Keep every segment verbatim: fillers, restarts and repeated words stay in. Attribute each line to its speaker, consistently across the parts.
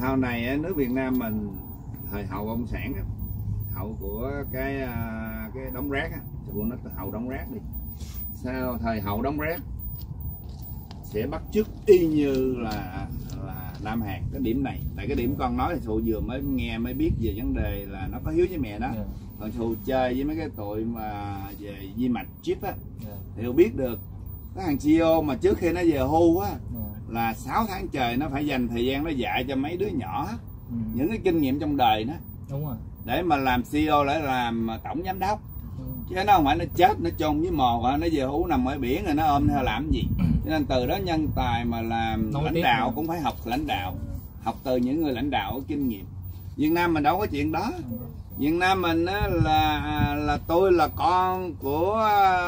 Speaker 1: sau này nước Việt Nam mình thời hậu cộng sản á, hậu của cái cái đống rác á, buồn nó hậu đống rác đi. Sau thời hậu đống rác sẽ bắt chước y như là là Nam Hàn cái điểm này. Tại cái điểm con nói thì Thụ vừa mới nghe mới biết về vấn đề là nó có hiếu với mẹ đó. Yeah. Còn Thụ chơi với mấy cái tụi mà về di mạch chip á, yeah, thì Thụ biết được cái thằng xê e ô mà trước khi nó về hưu á, yeah, là sáu tháng trời nó phải dành thời gian nó dạy cho mấy đứa nhỏ ừ. những cái kinh nghiệm trong đời đó. Đúng rồi. Để mà làm xê e ô lại làm tổng giám đốc. Ừ. Chứ nó không phải nó chết nó chôn với mồ, nó về hưu nằm ở biển rồi nó ôm theo làm gì. Cho nên từ đó nhân tài mà làm Nói lãnh đạo nữa. Cũng phải học lãnh đạo, học từ những người lãnh đạo có kinh nghiệm. Việt Nam mình đâu có chuyện đó. Việt Nam mình á, là là tôi là con của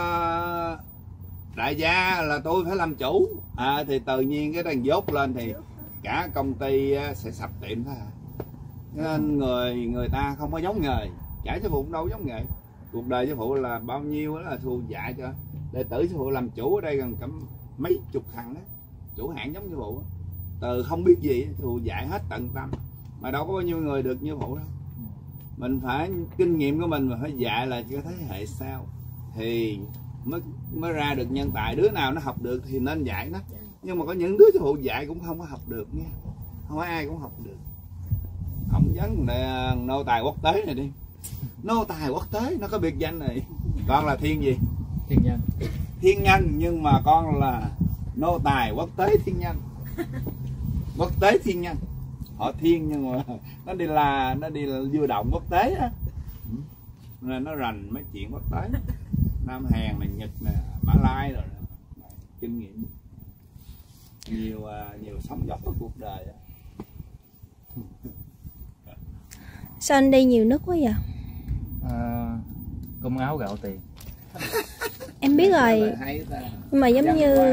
Speaker 1: đại gia, là tôi phải làm chủ, à, thì tự nhiên cái đằng dốt lên thì cả công ty sẽ sập tiệm thôi. Nên người người ta không có giống nghề, chả sư phụ cũng đâu giống nghề. Cuộc đời sư phụ là bao nhiêu đó là Thu dạy cho đệ tử sư phụ làm chủ ở đây gần cả mấy chục thằng đó, chủ hãng giống sư phụ, từ không biết gì Thu dạy hết tận tâm, mà đâu có bao nhiêu người được như phụ đâu. Mình phải kinh nghiệm của mình mà phải dạy là cho thế hệ sau thì mới mới ra được nhân tài. Đứa nào nó học được thì nên dạy nó, nhưng mà có những đứa sư phụ dạy cũng không có học được nha, không phải ai cũng học được. Không vấn đề nô tài quốc tế này đi, nô tài quốc tế nó có biệt danh này. Con là thiên gì? Thiên nhân. Thiên nhân, nhưng mà con là nô tài quốc tế thiên nhân. Quốc tế thiên nhân, họ thiên nhưng mà nó đi là nó đi là du động quốc tế á, nên nó rành mấy chuyện quốc tế. Nam Hàn này, Nhật nè, Mã Lai rồi, kinh nghiệm nhiều nhiều sóng dốc ở cuộc đời.
Speaker 2: Sao anh đi nhiều nước quá vậy?
Speaker 3: À, cơm áo gạo tiền.
Speaker 2: Em biết rồi, nhưng mà giống như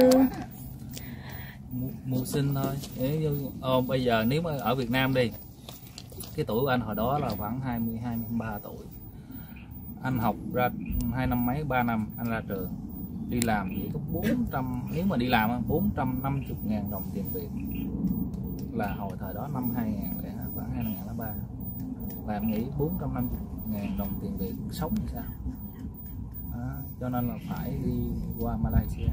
Speaker 3: mưu sinh thôi. Nếu như ờ, bây giờ nếu mà ở Việt Nam đi, cái tuổi của anh hồi đó là khoảng hai mươi hai, hai mươi ba tuổi. Anh học ra hai năm mấy, ba năm anh ra trường, đi làm chỉ có bốn trăm, nếu mà đi làm bốn trăm năm mươi ngàn đồng tiền Việt, là hồi thời đó năm hai nghìn, khoảng hai nghìn lẻ ba, là em nghĩ bốn trăm năm mươi ngàn đồng tiền Việt sống làm sao đó, cho nên là phải đi qua Malaysia.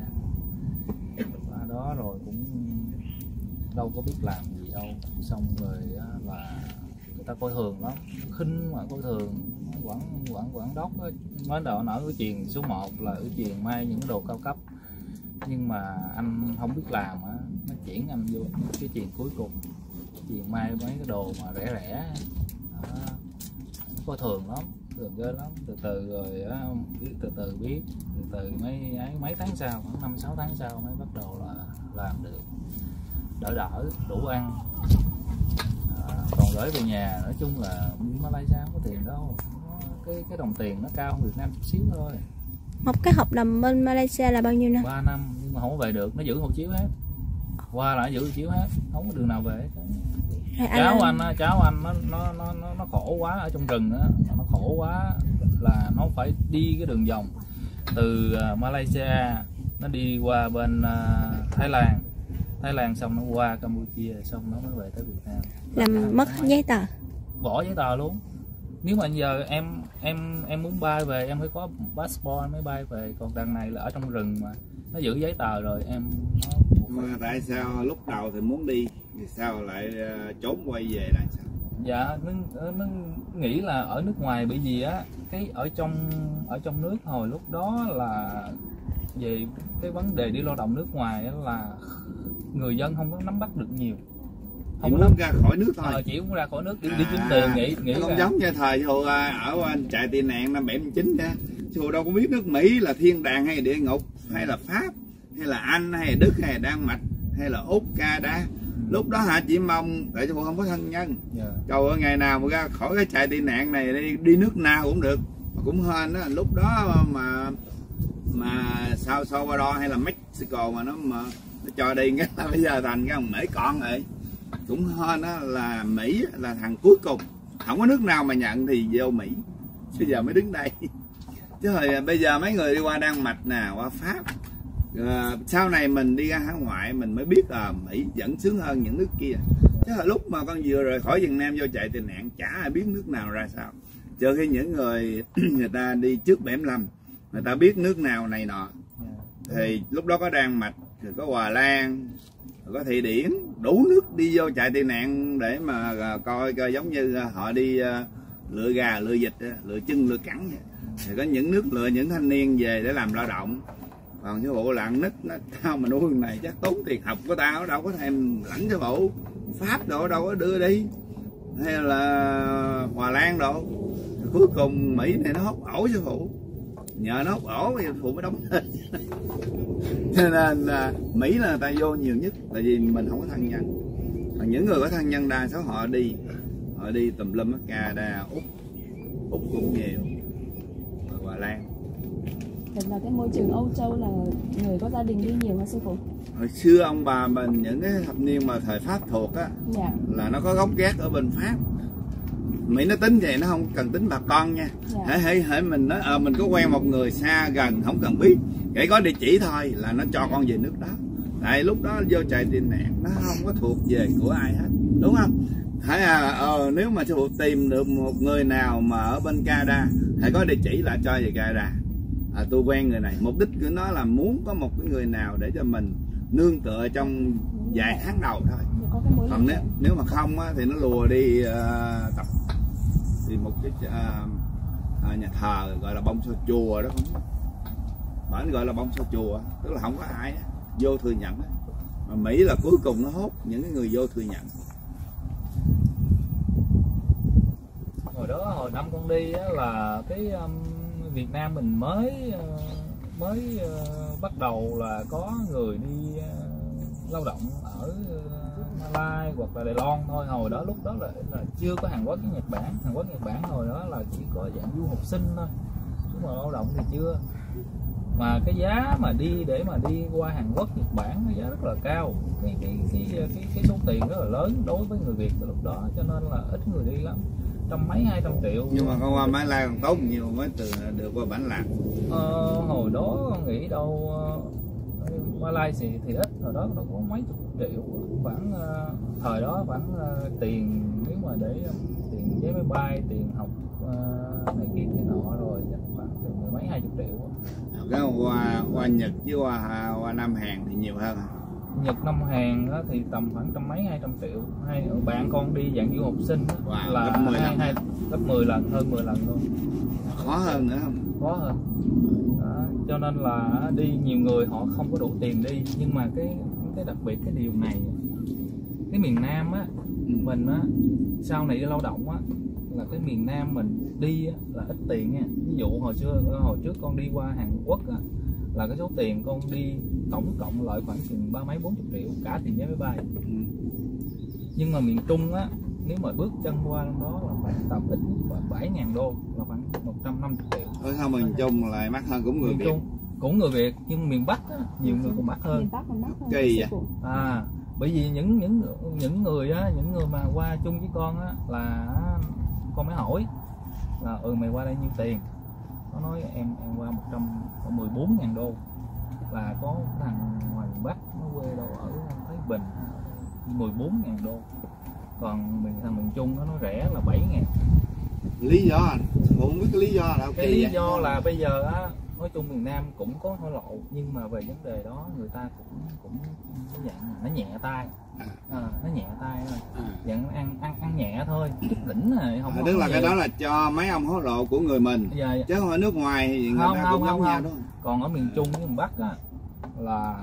Speaker 3: Qua đó rồi cũng đâu có biết làm gì đâu, xong rồi là người ta coi thường lắm, khinh mà coi thường. Quảng quảng quảng đốc mới đầu nở cái chuyền số một là ở chuyền may những đồ cao cấp, nhưng mà anh không biết làm á, nó chuyển anh vô cái chuyền cuối cùng, chuyền may mấy cái đồ mà rẻ rẻ đó, coi thường lắm, thường ghê lắm. Từ từ rồi á, từ từ biết, từ từ mấy ấy, mấy tháng sau, khoảng năm sáu tháng sau mới bắt đầu là làm được, đỡ đỡ đủ ăn. À, còn gửi về nhà nói chung là Malaysia không có tiền đâu, cái cái đồng tiền nó cao hơn Việt Nam chút xíu thôi.
Speaker 2: Một cái hợp đồng bên Malaysia là bao nhiêu năm?
Speaker 3: ba năm, nhưng mà không có về được, nó giữ hộ chiếu hết. Qua là giữ hộ chiếu hết, không có đường nào về. Rồi cháu anh, anh cháu anh nó nó nó nó khổ quá ở trong rừng á, nó khổ quá là nó phải đi cái đường vòng từ Malaysia, nó đi qua bên Thái Lan, Thái Lan xong nó qua Campuchia, xong nó mới về tới Việt Nam.
Speaker 2: Làm mất giấy tờ,
Speaker 3: bỏ giấy tờ luôn. Nếu mà giờ em em em muốn bay về em phải có passport mới bay về, còn đằng này là ở trong rừng mà nó giữ giấy tờ rồi em nó...
Speaker 1: Mà tại sao lúc đầu thì muốn đi thì sao lại trốn quay về là sao?
Speaker 3: Dạ nó, nó nghĩ là ở nước ngoài, bởi vì á cái ở trong ở trong nước hồi lúc đó là về cái vấn đề đi lao động nước ngoài là người dân không có nắm bắt được nhiều,
Speaker 1: không muốn ra khỏi nước thôi.
Speaker 3: Ờ, chỉ muốn ra khỏi nước đi, à, đi kiếm tiền, nghĩ nghĩ
Speaker 1: không giống như thời hồi ở anh trại tị nạn năm bảy mươi chín nha, chứ đâu có biết nước Mỹ là thiên đàng hay địa ngục, hay là Pháp hay là Anh hay là Đức hay là Đan Mạch hay là Úc, Canada. Lúc đó hả chỉ mong tại chứ không có thân nhân. Yeah. Trời ơi, ngày nào mà ra khỏi cái trại tị nạn này đi, đi nước nào cũng được, mà cũng hên đó. Lúc đó mà mà sao Salvador hay là Mexico mà nó mà nó cho đi cái là bây giờ thành cái ông Mỹ con rồi. Cũng hên đó là Mỹ là thằng cuối cùng, không có nước nào mà nhận thì vô Mỹ, bây giờ mới đứng đây. Chứ hồi bây giờ mấy người đi qua Đan Mạch nè, qua Pháp, à, sau này mình đi ra hải ngoại mình mới biết là Mỹ vẫn sướng hơn những nước kia. Chứ là lúc mà con vừa rời khỏi Việt Nam vô chạy tị nạn chả ai biết nước nào ra sao, trừ khi những người người ta đi trước bảy lăm, người ta biết nước nào này nọ. Thì lúc đó có Đan Mạch, rồi có Hòa Lan, rồi có Thụy Điển, đủ nước đi vô chạy tị nạn để mà coi, coi giống như họ đi lựa gà, lựa vịt, lựa chân, lựa cẳng vậy. Thì có những nước lựa những thanh niên về để làm lao động. Còn sư phụ lạng nít nó tao mà nuôi này chắc tốn tiền học của tao, đâu có thèm lãnh sư phụ. Pháp đồ đâu có đưa đi, hay là Hòa Lan đồ. Cuối cùng Mỹ này nó hốt ổ sư phụ, nhờ nó hốt ổ thì sư phụ mới đóng lên. Cho nên à, Mỹ là người ta vô nhiều nhất, tại vì mình không có thân nhân. Còn những người có thân nhân đa số họ đi, họ đi tùm lum, Canada, Úc, Úc cũng nhiều, rồi Hòa Lan.
Speaker 4: Thật là cái môi trường Âu Châu là người có gia đình đi nhiều hả sư phụ?
Speaker 1: Hồi xưa ông bà mình những cái thập niên mà thời Pháp thuộc á, dạ, là nó có gốc gác ở bên Pháp. Mỹ nó tính thì nó không cần tính bà con nha. Dạ. Hãy hãy hãy mình nói à, mình có quen một người xa gần không cần biết, kể có địa chỉ thôi là nó cho con về nước đó. Tại lúc đó vô chạy tị nạn nó không có thuộc về của ai hết, đúng không? Hãy à, ờ, nếu mà sư phụ tìm được một người nào mà ở bên Canada, hãy có địa chỉ là cho về Canada. À, tôi quen người này, mục đích của nó là muốn có một cái người nào để cho mình nương tựa trong vài tháng đầu thôi. Còn nếu nếu mà không á, thì nó lùa đi uh, tập thì một cái uh, uh, nhà thờ gọi là bông sao chùa đó, không phải gọi là bông sao chùa, tức là không có ai vô thừa nhận. Mà Mỹ là cuối cùng nó hốt những cái người vô thừa nhận.
Speaker 3: Hồi đó hồi năm con đi á, là cái um, Việt Nam mình mới uh, mới uh, bắt đầu là có người đi uh, lao động ở uh, Malai hoặc là Đài Loan thôi. Hồi đó lúc đó là, là chưa có Hàn Quốc với Nhật Bản. Hàn Quốc Nhật Bản hồi đó là chỉ có dạng du học sinh thôi, chứ mà lao động thì chưa. Mà cái giá mà đi để mà đi qua Hàn Quốc, Nhật Bản cái giá rất là cao, cái cái cái cái, cái số tiền rất là lớn đối với người Việt lúc đó, cho nên là ít người đi lắm, trăm mấy hai trăm triệu.
Speaker 1: Nhưng mà con qua Mã Lai còn tốt nhiều mới từ được qua Bản Lạc.
Speaker 3: Ờ, hồi đó con nghĩ đâu uh, Mã Lai thì, thì ít, hồi đó nó có mấy chục triệu, khoảng uh, thời đó khoảng uh, tiền nếu mà để um, tiền vé máy bay, tiền học uh, này kia thì nọ rồi chắc khoảng từ mười mấy hai chục triệu.
Speaker 1: Cái qua qua Nhật với qua qua Nam Hàn thì nhiều hơn.
Speaker 3: Nhật Nam Hàn đó thì tầm khoảng trăm mấy hai trăm triệu. Hai bạn con đi dạng du học sinh đó, wow, là gấp mười hai, hai, gấp mười lần, hơn mười lần luôn.
Speaker 1: Khó hơn nữa không?
Speaker 3: Khó hơn. Đó, cho nên là đi nhiều người họ không có đủ tiền đi, nhưng mà cái cái đặc biệt cái điều này, cái miền Nam á, ừ. mình á sau này đi lao động á, là cái miền Nam mình đi á, là ít tiền nha. Ví dụ hồi xưa hồi trước con đi qua Hàn Quốc á, là cái số tiền con đi tổng cộng lại khoảng chừng ba mấy bốn chục triệu cả tiền vé máy bay. Ừ. Nhưng mà miền Trung á, nếu mà bước chân qua đó là phải tầm ít nhất bảy ngàn đô, là khoảng một trăm năm mươi triệu.
Speaker 1: Ở sao miền Trung lại mắc hơn cũng người
Speaker 3: miền
Speaker 1: Việt?
Speaker 3: Trung cũng người Việt, nhưng miền Bắc á, nhiều người còn mắc hơn.
Speaker 1: Kỳ vậy?
Speaker 3: À, bởi vì những những những người á, những người mà qua chung với con á, là con mới hỏi là ừ mày qua đây nhiêu tiền, nó nói em em qua một trăm mười bốn ngàn đô, là có thằng ngoài miền Bắc nó quê đâu ở Thái Bình mười bốn ngàn đô, còn miền thằng miền Trung nó nói rẻ là bảy ngàn.
Speaker 1: Lý do anh không biết cái lý do là
Speaker 3: cái lý do là bây giờ á, nói chung miền Nam cũng có hối lộ, nhưng mà về vấn đề đó người ta cũng cũng cái dạng nó nhẹ tay, à, nó nhẹ tay thôi, à. Dạng ăn ăn ăn nhẹ thôi, chút đỉnh này không.
Speaker 1: À, tức là cái đó là cho mấy ông hối lộ của người mình, dạ, dạ. Chứ không ở nước ngoài thì người
Speaker 3: không,
Speaker 1: ta
Speaker 3: không,
Speaker 1: cũng
Speaker 3: không,
Speaker 1: giống nhau
Speaker 3: không.
Speaker 1: đó.
Speaker 3: Còn ở miền Trung với miền Bắc á, là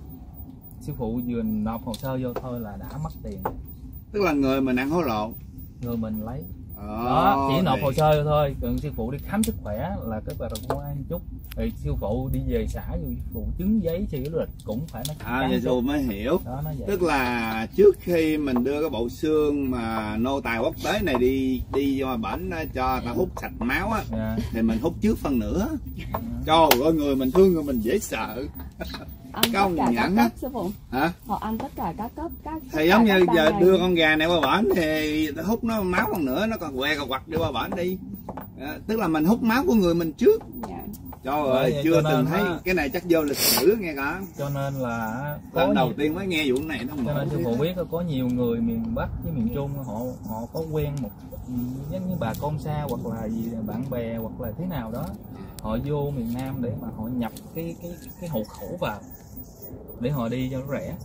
Speaker 3: sư phụ vừa nộp hồ sơ vô thôi là đã mất tiền.
Speaker 1: Tức là người mình ăn hối lộ,
Speaker 3: người mình lấy.
Speaker 1: Ờ,
Speaker 3: đó, chỉ nộp
Speaker 1: thì...
Speaker 3: hồ sơ thôi, còn sư phụ đi khám sức khỏe là cái bà công an chút, thì sư phụ đi về xã sư phụ chứng giấy thi du lịch cũng phải nói
Speaker 1: à, vậy rồi mới hiểu.
Speaker 3: Đó,
Speaker 1: tức là trước khi mình đưa cái bộ xương mà nô tài quốc tế này đi đi qua bển cho ta hút sạch máu á, yeah. Thì mình hút trước phân nửa. Yeah. Trời ơi, người mình thương người mình dễ sợ.
Speaker 4: Ăn tất cả các cấp sư phụ.
Speaker 1: Hả?
Speaker 4: Họ ăn tất cả các cấp các.
Speaker 1: Thì giống như giờ này. Đưa con gà này qua bển thì hút nó máu còn nữa, nó còn què còn quặt đi qua bển đi. À, tức là mình hút máu của người mình trước. Yeah. Trời ơi, chưa từng thấy á, cái này chắc vô lịch sử nghe cả.
Speaker 3: Cho nên là
Speaker 1: lần đầu tiên mới nghe vụ này đó.
Speaker 3: Cho nên sư phụ biết có nhiều người miền Bắc với miền Trung họ họ có quen một giống như bà con xa hoặc là gì bạn bè hoặc là thế nào đó, họ vô miền Nam để mà họ nhập cái cái cái hộ khẩu vào để họ đi cho nó rẻ.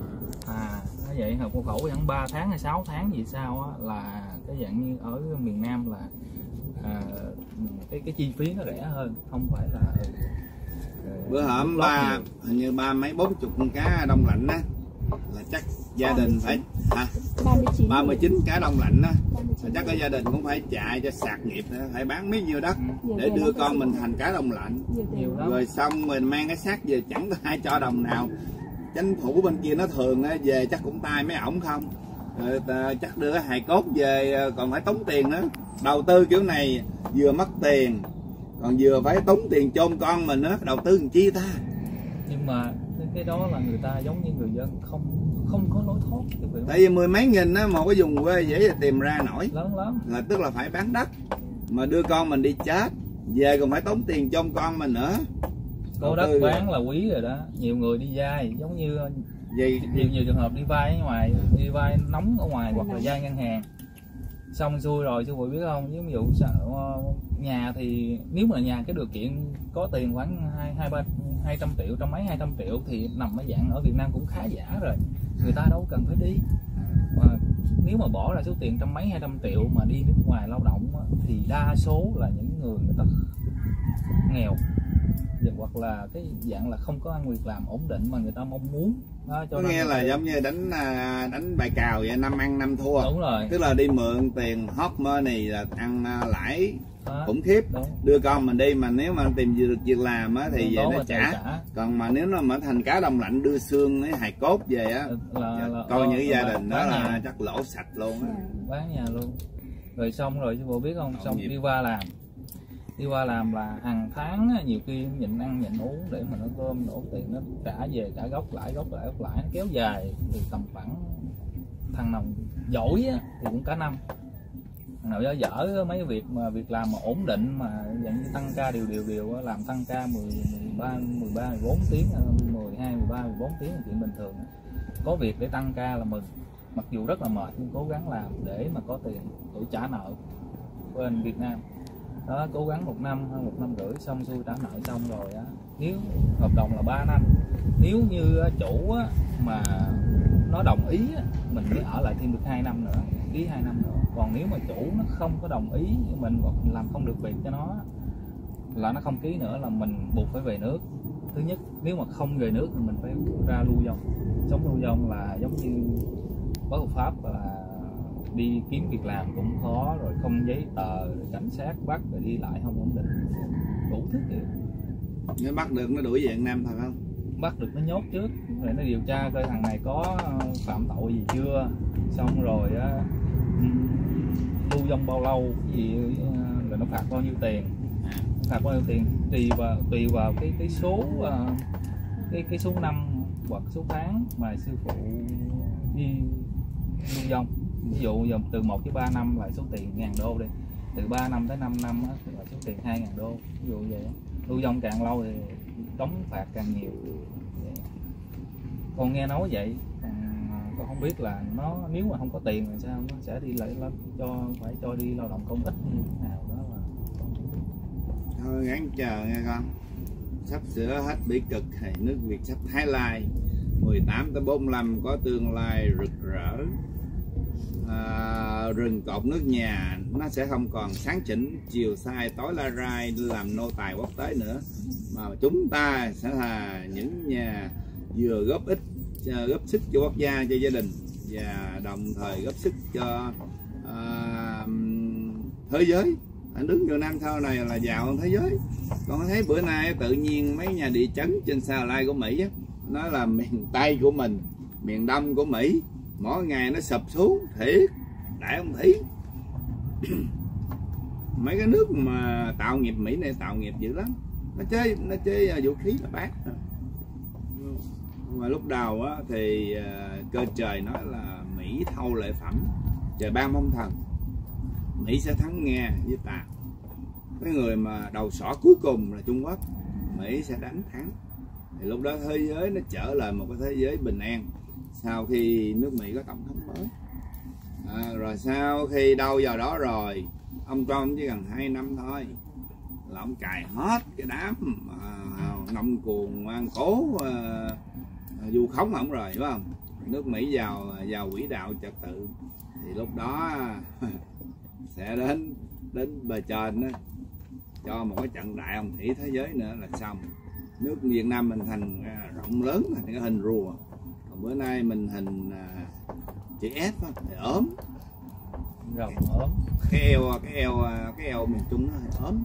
Speaker 3: À nó vậy, học hộ khẩu khoảng ba tháng hay sáu tháng gì sao á, là cái dạng như ở miền Nam là à, cái cái chi phí nó rẻ hơn, không phải là
Speaker 1: bữa hổm ba hình như ba mấy bốn chục con cá đông lạnh á là chắc gia đình phải hả ba mươi chín cá đông lạnh á, chắc cái gia đình cũng phải chạy cho sạc nghiệp, phải bán mấy nhiêu đất để đưa con mình thành cá đông lạnh. Rồi xong mình mang cái xác về chẳng có ai cho đồng nào. Chính phủ bên kia nó thường á, về chắc cũng tay mấy ổng không. Rồi, chắc đưa cái hài cốt về còn phải tốn tiền nữa. Đầu tư kiểu này vừa mất tiền còn vừa phải tốn tiền chôn con mình nữa, đầu tư làm chi ta.
Speaker 3: Nhưng mà cái đó là người ta giống như người dân không không có lối thoát.
Speaker 1: Tại vì mười mấy nghìn á, một cái vùng quê dễ tìm ra nổi
Speaker 3: lớn lắm,
Speaker 1: là tức là phải bán đất mà đưa con mình đi chết, về còn phải tốn tiền chôn con mình nữa.
Speaker 3: Có đất tư bán là quý rồi đó. Nhiều người đi vay giống như
Speaker 1: gì
Speaker 3: nhiều nhiều trường hợp đi vay ở ngoài, đi vay nóng ở ngoài hoặc là vay ngân hàng xong xuôi rồi sư phụ biết không, ví dụ nhà thì nếu mà nhà cái điều kiện có tiền khoảng hai hai ba hai trăm triệu, trăm mấy hai trăm triệu thì nằm ở dạng ở Việt Nam cũng khá giả rồi, người ta đâu cần phải đi. Mà nếu mà bỏ ra số tiền trăm mấy hai trăm triệu mà đi nước ngoài lao động thì đa số là những người người ta nghèo hoặc là cái dạng là không có ăn việc làm ổn định mà người ta mong muốn đó, cho
Speaker 1: có nghe là giống như đánh đánh bài cào vậy, năm ăn năm thua.
Speaker 3: Đúng rồi,
Speaker 1: tức là đi mượn tiền hot money là ăn lãi
Speaker 3: đó,
Speaker 1: khủng khiếp.
Speaker 3: đúng. Đưa
Speaker 1: con mình đi mà nếu mà tìm được việc làm á thì về nó trả.
Speaker 3: trả
Speaker 1: Còn mà nếu nó mở thành cá đông lạnh đưa xương với hài cốt về á là, là coi những gia đình đó là nhà. Chắc lỗ sạch luôn á,
Speaker 3: bán nhà luôn. Rồi xong rồi chứ bộ biết không, xong đi qua làm đi qua làm là hàng tháng nhiều khi nhịn ăn nhịn uống để mà nó gom đổ tiền nó trả về cả gốc lãi gốc lãi gốc lãi nó kéo dài thì tầm khoảng thằng nào giỏi á, thì cũng cả năm, thằng nào dở dở mấy việc mà việc làm mà ổn định mà dạng như tăng ca đều đều đều làm tăng ca mười, mười ba, mười ba, mười bốn tiếng, mười hai, mười ba, mười bốn tiếng là chuyện bình thường. Có việc để tăng ca là mừng, mặc dù rất là mệt nhưng cố gắng làm để mà có tiền để trả nợ bên Việt Nam. Đó, cố gắng một năm hay một năm rưỡi xong xuôi trả nợ xong rồi á, nếu hợp đồng là ba năm, nếu như chủ á, mà nó đồng ý á, mình mới ở lại thêm được hai năm nữa, ký hai năm nữa. Còn nếu mà chủ nó không có đồng ý, mình làm không được việc cho nó là nó không ký nữa là mình buộc phải về nước. Thứ nhất, nếu mà không về nước thì mình phải ra lưu vong. Sống lưu vong là giống như bất hợp pháp, là đi kiếm việc làm cũng khó, rồi không giấy tờ, rồi cảnh sát bắt, rồi đi lại không ổn định, đủ thứ kiểu.
Speaker 1: Nếu bắt được nó đuổi về Việt Nam thật không?
Speaker 3: Bắt được nó nhốt trước, rồi nó điều tra coi thằng này có phạm tội gì chưa, xong rồi á lưu vong bao lâu, cái gì rồi nó phạt bao nhiêu tiền, phạt bao nhiêu tiền tùy vào tùy vào cái cái số cái cái số năm hoặc số tháng mà sư phụ đi lưu vong. Ví dụ giờ từ một tới ba năm là số tiền ngàn đô đi, từ ba năm tới năm năm á, thì là số tiền hai ngàn đô. Ví dụ vậy, lưu vong càng lâu thì đóng phạt càng nhiều. Con nghe nói vậy, con không biết là nó nếu mà không có tiền thì sao, nó sẽ đi lại cho phải cho đi lao động công ích như thế nào đó là
Speaker 1: thôi gắng chờ nghe con. Sắp sửa hết bỉ cực thì nước Việt sắp hái lai, mười tám tới bốn mươi lăm có tương lai rực rỡ. À, rừng cột nước nhà nó sẽ không còn sáng chỉnh chiều sai tối la rai làm nô tài quốc tế nữa, mà chúng ta sẽ là những nhà vừa góp ích góp sức cho quốc gia, cho gia đình và đồng thời góp sức cho à, thế giới. Anh đứng Việt Nam sau này là giàu hơn thế giới. Con thấy bữa nay tự nhiên mấy nhà địa chấn trên sao lai của Mỹ á, nó là miền Tây của mình, miền Đông của Mỹ, mỗi ngày nó sụp xuống thiệt đại ông Thí. Mấy cái nước mà tạo nghiệp Mỹ này tạo nghiệp dữ lắm, nó chơi nó chơi vũ khí là bác. Mà lúc đầu á, thì cơ trời nói là Mỹ thâu lệ phẩm, trời ban mong thần Mỹ sẽ thắng Nga với Tàu. cái người mà đầu sỏ cuối cùng là Trung Quốc, Mỹ sẽ đánh thắng. Thì lúc đó thế giới nó trở lại một cái thế giới bình an sau khi nước Mỹ có tổng thống mới. À, rồi sau khi đâu vào đó rồi, ông Trump chỉ cần hai năm thôi là ông cài hết cái đám à, ngông cuồng ngoan cố à, du khống ổng rồi, phải không? Nước Mỹ vào vào quỹ đạo trật tự thì lúc đó sẽ đến đến bề trên đó, cho một cái trận đại hồng thủy thế giới nữa là xong. Nước Việt Nam mình thành rộng lớn thành cái hình rùa, còn bữa nay mình hình à, chữ S đó, thì ốm,
Speaker 3: rồng ốm,
Speaker 1: cái eo cái eo cái eo miền Trung nó thì ốm.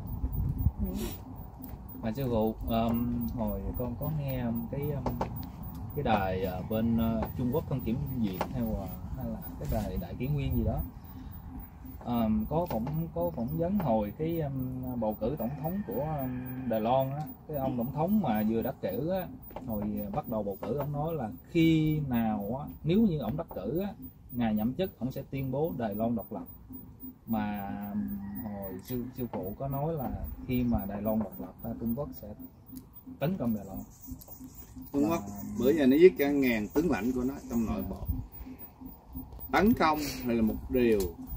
Speaker 3: Mà sư phụ um, hồi con có nghe cái um, cái đài uh, bên uh, Trung Quốc Thân Kiểm Duyệt hay là hay là cái đài Đại Kỷ Nguyên gì đó, um, có cũng có phỏng vấn hồi cái um, bầu cử tổng thống của um, Đài Loan á, cái ông tổng thống mà vừa đắc cử á, hồi bắt đầu bầu cử ông nói là khi nào á, nếu như ông đắc cử á, ngày nhậm chức ông sẽ tuyên bố Đài Loan độc lập. Mà hồi sư sư phụ có nói là khi mà Đài Loan độc lập, Trung Quốc sẽ tấn công Đài Loan.
Speaker 1: Trung Quốc bữa giờ nó giết cả ngàn tướng lãnh của nó trong nội bộ. Tấn công hay là một điều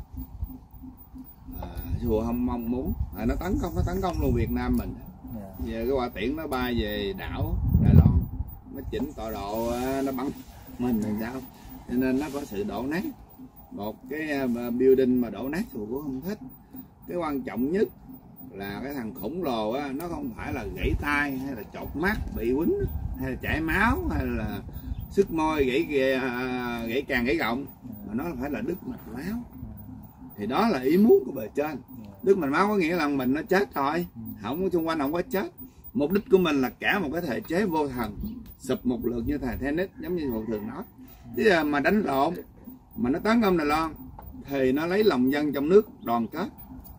Speaker 1: à, sư phụ không mong muốn, à, nó tấn công nó tấn công luôn Việt Nam mình. Yeah. Giờ cái quả tiễn nó bay về đảo Đài Loan, nó chỉnh tọa độ, nó bắn mình làm sao, cho nên nó có sự đổ nát. Một cái building mà đổ nát thì cũng không thích. Cái quan trọng nhất là cái thằng khổng lồ á, nó không phải là gãy tay hay là chột mắt bị quýnh hay là chảy máu hay là sức môi gãy gãy càng gãy gọng, mà nó phải là đứt mạch máu. Thì đó là ý muốn của bề trên. Đứt mạch máu có nghĩa là mình nó chết rồi, không xung quanh không có chết. Mục đích của mình là cả một cái thể chế vô thần sụp một lượt như thầy tennis, giống như phụ thường nói. Chứ giờ mà đánh lộn mà nó tấn công Đài Loan thì nó lấy lòng dân trong nước đoàn kết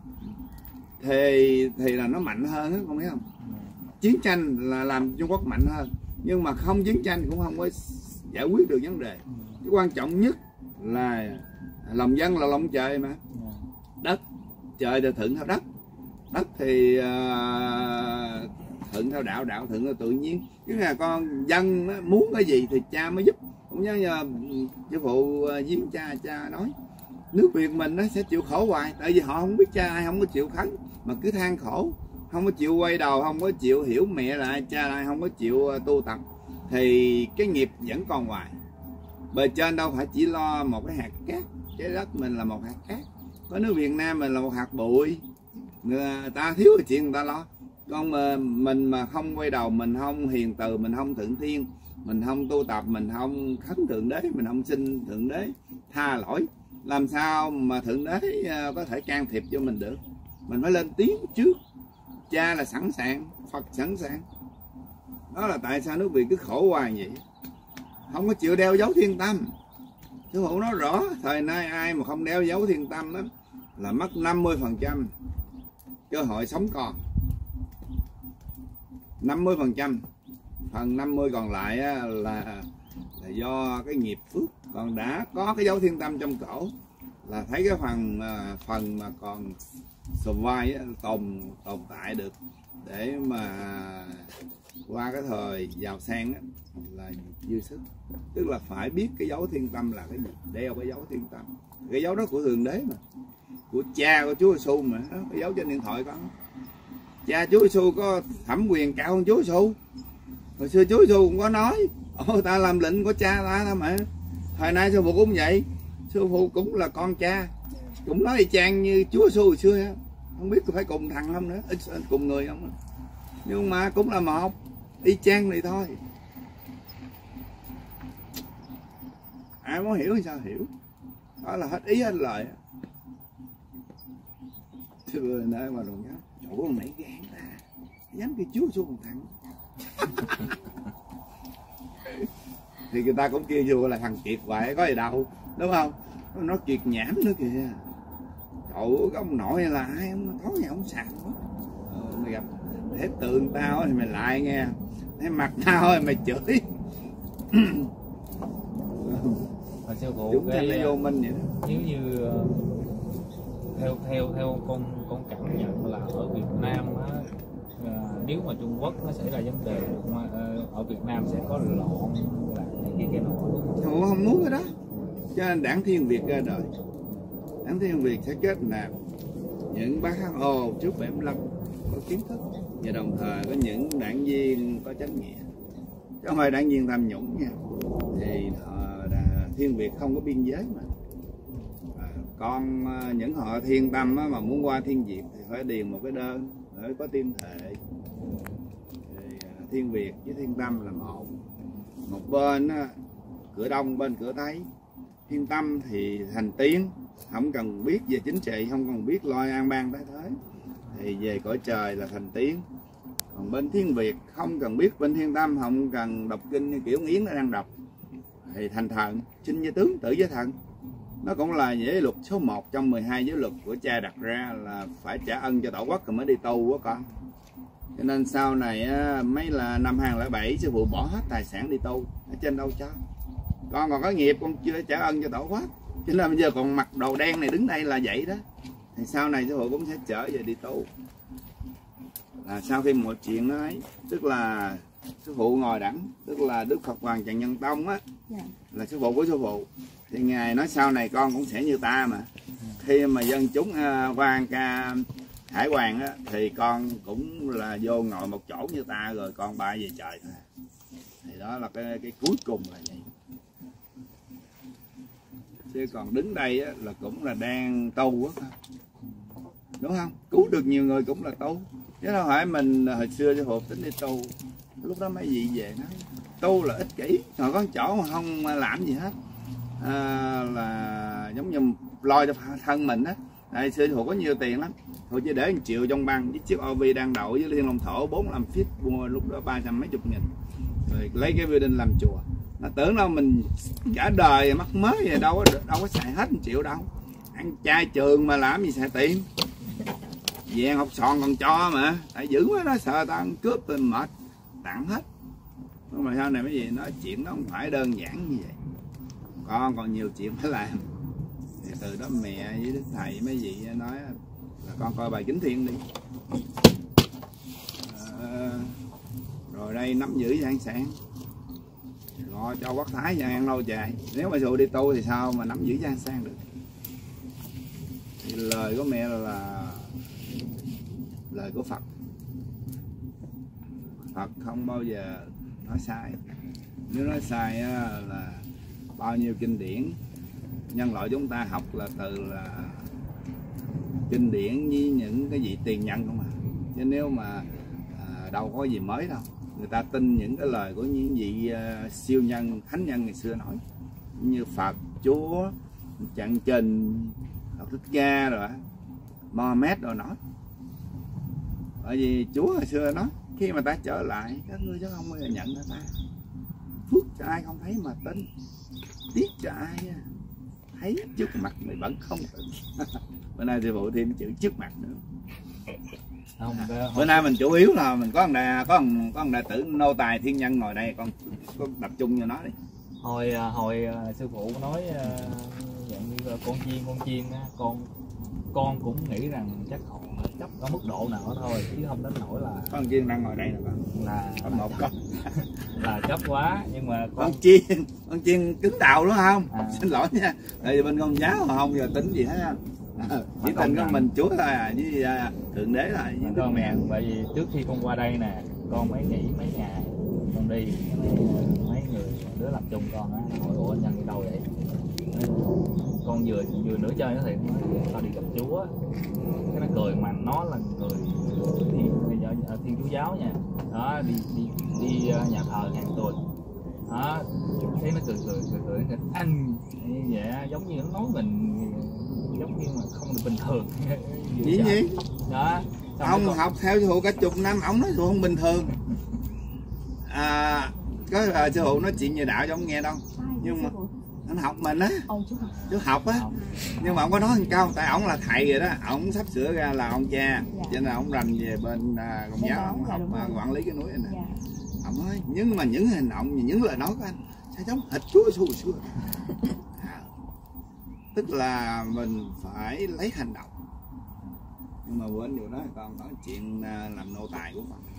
Speaker 1: thì thì là nó mạnh hơn đó, con biết không? Chiến tranh là làm Trung Quốc mạnh hơn, nhưng mà không chiến tranh cũng không có giải quyết được vấn đề. Cái quan trọng nhất là lòng dân là lòng trời mà. Đất trời thì thuận theo đất, đất thì uh, thuận theo đạo, đạo thuận theo tự nhiên. Chứ là con dân muốn cái gì thì cha mới giúp. Cũng như uh, sư phụ uh, giếng cha cha nói, nước Việt mình nó sẽ chịu khổ hoài, tại vì họ không biết cha ai, không có chịu khấn mà cứ than khổ, không có chịu quay đầu, không có chịu hiểu mẹ là ai, cha là ai, không có chịu uh, tu tập, thì cái nghiệp vẫn còn hoài. Bề trên đâu phải chỉ lo một cái hạt cát, trái đất mình là một hạt cát, có nước Việt Nam mình là một hạt bụi, người ta thiếu cái chuyện người ta lo. Còn mà mình mà không quay đầu, mình không hiền từ, mình không thượng thiên, mình không tu tập, mình không khấn thượng đế, mình không xin thượng đế tha lỗi, làm sao mà thượng đế có thể can thiệp cho mình được? Mình phải lên tiếng trước. Cha là sẵn sàng, Phật sẵn sàng. Đó là tại sao nước Việt cứ khổ hoài vậy, không có chịu đeo dấu thiên tâm. Sư phụ nói rõ, thời nay ai mà không đeo dấu thiên tâm đó, là mất năm mươi phần trăm cơ hội sống còn. năm mươi phần trăm, phần năm mươi còn lại là, là do cái nghiệp phước. Còn đã có cái dấu thiên tâm trong cổ là thấy cái phần phần mà còn survive, tồn tồn tại được để mà qua cái thời giàu sang á, là dư sức. Tức là phải biết cái dấu thiên tâm là cái gì, đeo cái dấu thiên tâm. Cái dấu đó của Thượng Đế mà, của cha của Chúa Giêsu mà, đó, cái dấu trên điện thoại con. Cha Chúa Giêsu có thẩm quyền cao hơn Chúa Giêsu. Hồi xưa Chúa Giêsu cũng có nói, ồ ta làm lệnh của cha ta đó mà. Thời nay sư phụ cũng vậy, sư phụ cũng là con cha, cũng nói y chang như Chúa Giêsu hồi xưa. Không biết phải cùng thằng không nữa, cùng người không, nhưng mà cũng là một, y chang này thôi. Ai muốn hiểu thì sao hiểu, đó là hết ý hết lời. Thưa nơi mà đồng nhá, chỗ con mày gan ta, dám kêu Chúa xuống một thằng. Thì người ta cũng kêu vô là thằng Kiệt hoài, có gì đâu, đúng không? Nó Kiệt nhảm nữa kìa. Cậu cái ông nội là ai, ông tối ngày ông sạc quá. Ờ, mày gặp thấy tượng tao thì mày lại nghe, thấy mặt tao thì mày chửi.
Speaker 3: Mà sư phụ
Speaker 1: chúng ta
Speaker 3: cái
Speaker 1: vô minh vậy đó.
Speaker 3: Nếu như theo theo theo con con cảm nhận là ở Việt Nam á, à, nếu mà Trung Quốc nó xảy ra vấn đề ở Việt Nam sẽ có loạn là cái cái nọ.
Speaker 1: Họ không muốn cái đó, cho nên Đảng Thiên Việt ra đời. Đảng Thiên Việt sẽ kết nạp những bác hát ô trước bảy mươi lăm có kiến thức và đồng thời có những đảng viên có chánh nghĩa, chứ không phải đảng viên tham nhũng nha. Thì Thiên Việt không có biên giới mà. À, còn những họ thiên tâm mà muốn qua Thiên Việt thì phải điền một cái đơn, phải có tuyên thệ. Thì Thiên Việt với Thiên Tâm là một. Một bên cửa Đông, bên cửa Tây. Thiên Tâm thì thành tiến, không cần biết về chính trị, không cần biết lo an bang tái thế, thì về cõi trời là thành tiến. Còn bên Thiên Việt không cần biết, bên Thiên Tâm không cần đọc kinh như kiểu Yến nó đang đọc, thì thành thần, sinh với tướng, tử với thần. Nó cũng là giới luật số một trong mười hai giới luật của cha đặt ra là phải trả ân cho tổ quốc rồi mới đi tu á con. Cho nên sau này mấy là năm hai nghìn không trăm lẻ bảy sư phụ bỏ hết tài sản đi tu, ở trên đâu cho. Con còn có nghiệp, con chưa trả ân cho tổ quốc. Cho nên bây giờ còn mặc đồ đen này đứng đây là vậy đó. Thì sau này sư phụ cũng sẽ trở về đi tu. Là sau khi một chuyện đó ấy, tức là sư phụ ngồi đẳng, tức là Đức Phật Hoàng Trần Nhân Tông á, yeah. là sư phụ của sư phụ. Thì ngài nói sau này con cũng sẽ như ta mà. Khi mà dân chúng uh, quan ca Hải Hoàng á, thì con cũng là vô ngồi một chỗ như ta rồi con bay về trời thôi. Thì đó là cái, cái cuối cùng là vậy. Chứ còn đứng đây á, là cũng là đang tu á, đúng không? Cứu được nhiều người cũng là tu. Chứ đâu phải mình hồi xưa sư phụ tính đi tu, lúc đó mấy vị về nói tu là ích kỷ, rồi có chỗ mà không làm gì hết, à, là giống như lo cho thân mình á. Tại sư phụ có nhiều tiền lắm, thôi chỉ để một triệu trong băng với chiếc ô vê đang đậu với Thiên Long Thổ bốn mươi lăm feet, mua lúc đó ba trăm mấy chục nghìn, rồi lấy cái building làm chùa. Nó tưởng đâu mình cả đời mắc mới gì đâu có đâu có xài hết một triệu đâu. Ăn chay trường mà làm gì xài tiền. Vàng học sòn còn cho mà, tại giữ quá đó, sợ ta ăn cướp rồi mệt, tặng hết. Nhưng mà sau này mấy gì nói chuyện nó không phải đơn giản như vậy, con còn nhiều chuyện phải làm. Thì từ đó mẹ với đức thầy mấy vị nói là con coi bài Kính Thiên đi, à, rồi đây nắm giữ giang sang, lo cho quốc thái và ăn lâu dài. Nếu mà dù đi tu thì sao mà nắm giữ giang sang được. Thì lời của mẹ là, là lời của Phật. Phật không bao giờ nói sai. Nếu nói sai là bao nhiêu kinh điển nhân loại chúng ta học là từ là kinh điển với những cái gì tiền nhân không à. Chứ nếu mà à, đâu có gì mới đâu. Người ta tin những cái lời của những vị uh, siêu nhân, thánh nhân ngày xưa nói, như Phật, Chúa, Trạng Trình, Phật Thích Ca rồi Mohammed rồi nói. Bởi vì Chúa hồi xưa nói khi mà ta trở lại các ngươi chứ không bao giờ nhận ra ta. Phước cho ai không thấy mà tin, tiếc cho ai thấy trước mặt mày vẫn không tin. Bữa nay thì phụ thêm chữ trước mặt nữa. Không, à, bữa nay mình chủ yếu là mình có một có một, có một đệ tử nô tài thiên nhân ngồi đây, con con tập trung cho nó đi.
Speaker 3: Hồi hồi sư phụ nói dạng như là con chiên con chiên á, con con cũng nghĩ rằng chắc họ chấp ở mức độ nào đó thôi, chứ không đến nỗi là
Speaker 1: con chiên đang ngồi đây nè con,
Speaker 3: là
Speaker 1: là một con
Speaker 3: là chấp quá. Nhưng mà
Speaker 1: con, con chiên con chiên cứng đầu đúng không? À. Xin lỗi nha, tại vì bên con giáo mà không giờ tính gì hết á. À, chỉ tin có mình Chúa thôi à, với à, thượng đế là với
Speaker 3: con mẹ. Bởi vì trước khi con qua đây nè, con mới nghỉ mấy ngày con đi mấy, mấy người đứa làm chung con á, hỏi ủa nhân đi đâu vậy, con vừa vừa nửa chơi nó thì nói tao đi gặp Chúa, cái nó cười mà nó là người thiên, thiên Chúa giáo nha đó, đi đi đi nhà thờ hàng tuần đó, thấy nó cười cười cười cười nghịch anh như vậy, giống như nó nói mình giống như mà không được bình thường.
Speaker 1: Dĩ nhiên
Speaker 3: đó,
Speaker 1: ông còn... học theo sư phụ cả chục năm, ông nói sư phụ không bình thường. À, có uh, sư phụ nói chuyện về đạo cho ông nghe đâu, nhưng mà anh học mình á, chú học á, nhưng mà ông có nói thành câu, tại ông là thầy rồi đó, ông sắp sửa ra là ông cha, cho nên ông rành về bên uh, công giáo, ông học uh, quản lý cái núi này nè. Ông nói nhưng mà những hành động, những lời nói của anh sẽ giống hệt Chúa xưa xưa. À, tức là mình phải lấy hành động Nhưng mà quên điều đó con nói chuyện làm nô tài của con.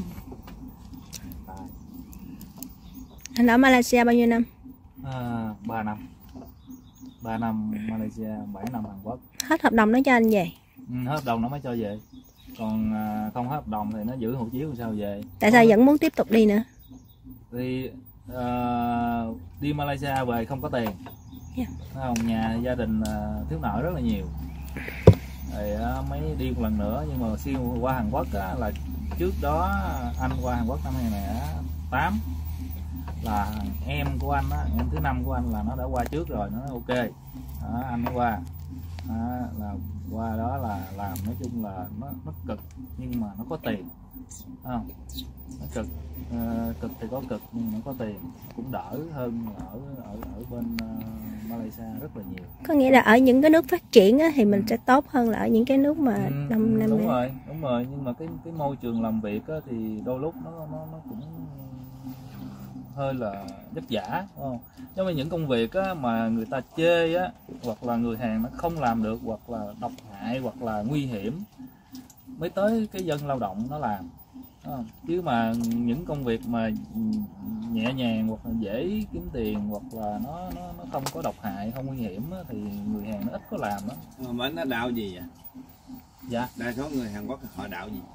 Speaker 2: Anh ở Malaysia bao nhiêu năm?
Speaker 3: À, ba năm. ba năm Malaysia, bảy năm Hàn Quốc.
Speaker 2: Hết hợp đồng nó cho anh về?
Speaker 3: Ừ, hết hợp đồng nó mới cho về. Còn à, không hết hợp đồng thì nó giữ hộ chiếu sao về.
Speaker 2: Tại sao vẫn muốn tiếp tục đi nữa?
Speaker 3: Thì uh, đi Malaysia về không có tiền.
Speaker 2: Yeah.
Speaker 3: Không, nhà gia đình uh, thiếu nợ rất là nhiều. Thì uh, mới đi một lần nữa. Nhưng mà xuyên qua Hàn Quốc á, là trước đó anh qua Hàn Quốc năm hai nghìn không trăm lẻ tám, là em của anh á, em thứ năm của anh là nó đã qua trước rồi, nó nói ok đó, anh mới qua đó, là qua đó là làm. Nói chung là nó nó cực nhưng mà nó có tiền, không nó cực uh, cực thì có cực nhưng nó có tiền, cũng đỡ hơn ở ở ở bên uh, Malaysia rất là nhiều.
Speaker 2: Có nghĩa là ở những cái nước phát triển á, thì mình sẽ tốt hơn là ở những cái nước mà
Speaker 3: ừ,
Speaker 2: Đông Nam Á.
Speaker 3: Đúng rồi, đúng rồi, nhưng mà cái cái môi trường làm việc á, thì đôi lúc nó nó nó cũng hơi là vất vả, đúng không? Giống như những công việc á, mà người ta chê á, hoặc là người Hàn nó không làm được, hoặc là độc hại, hoặc là nguy hiểm mới tới cái dân lao động nó làm, đúng không? Chứ mà những công việc mà nhẹ nhàng hoặc là dễ kiếm tiền, hoặc là nó nó, nó không có độc hại, không nguy hiểm á, thì người Hàn nó ít có làm đó.
Speaker 1: Mà nó đạo gì vậy?
Speaker 3: Dạ.
Speaker 1: Đa số người Hàn Quốc họ đạo gì?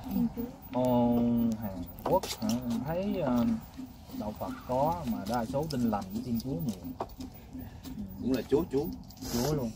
Speaker 3: Ồ, Hàn Quốc hả? Thấy uh, đạo Phật có, mà đa số tin lành với Thiên Chúa nhiều.
Speaker 1: Cũng là Chúa Chúa
Speaker 3: Chúa luôn.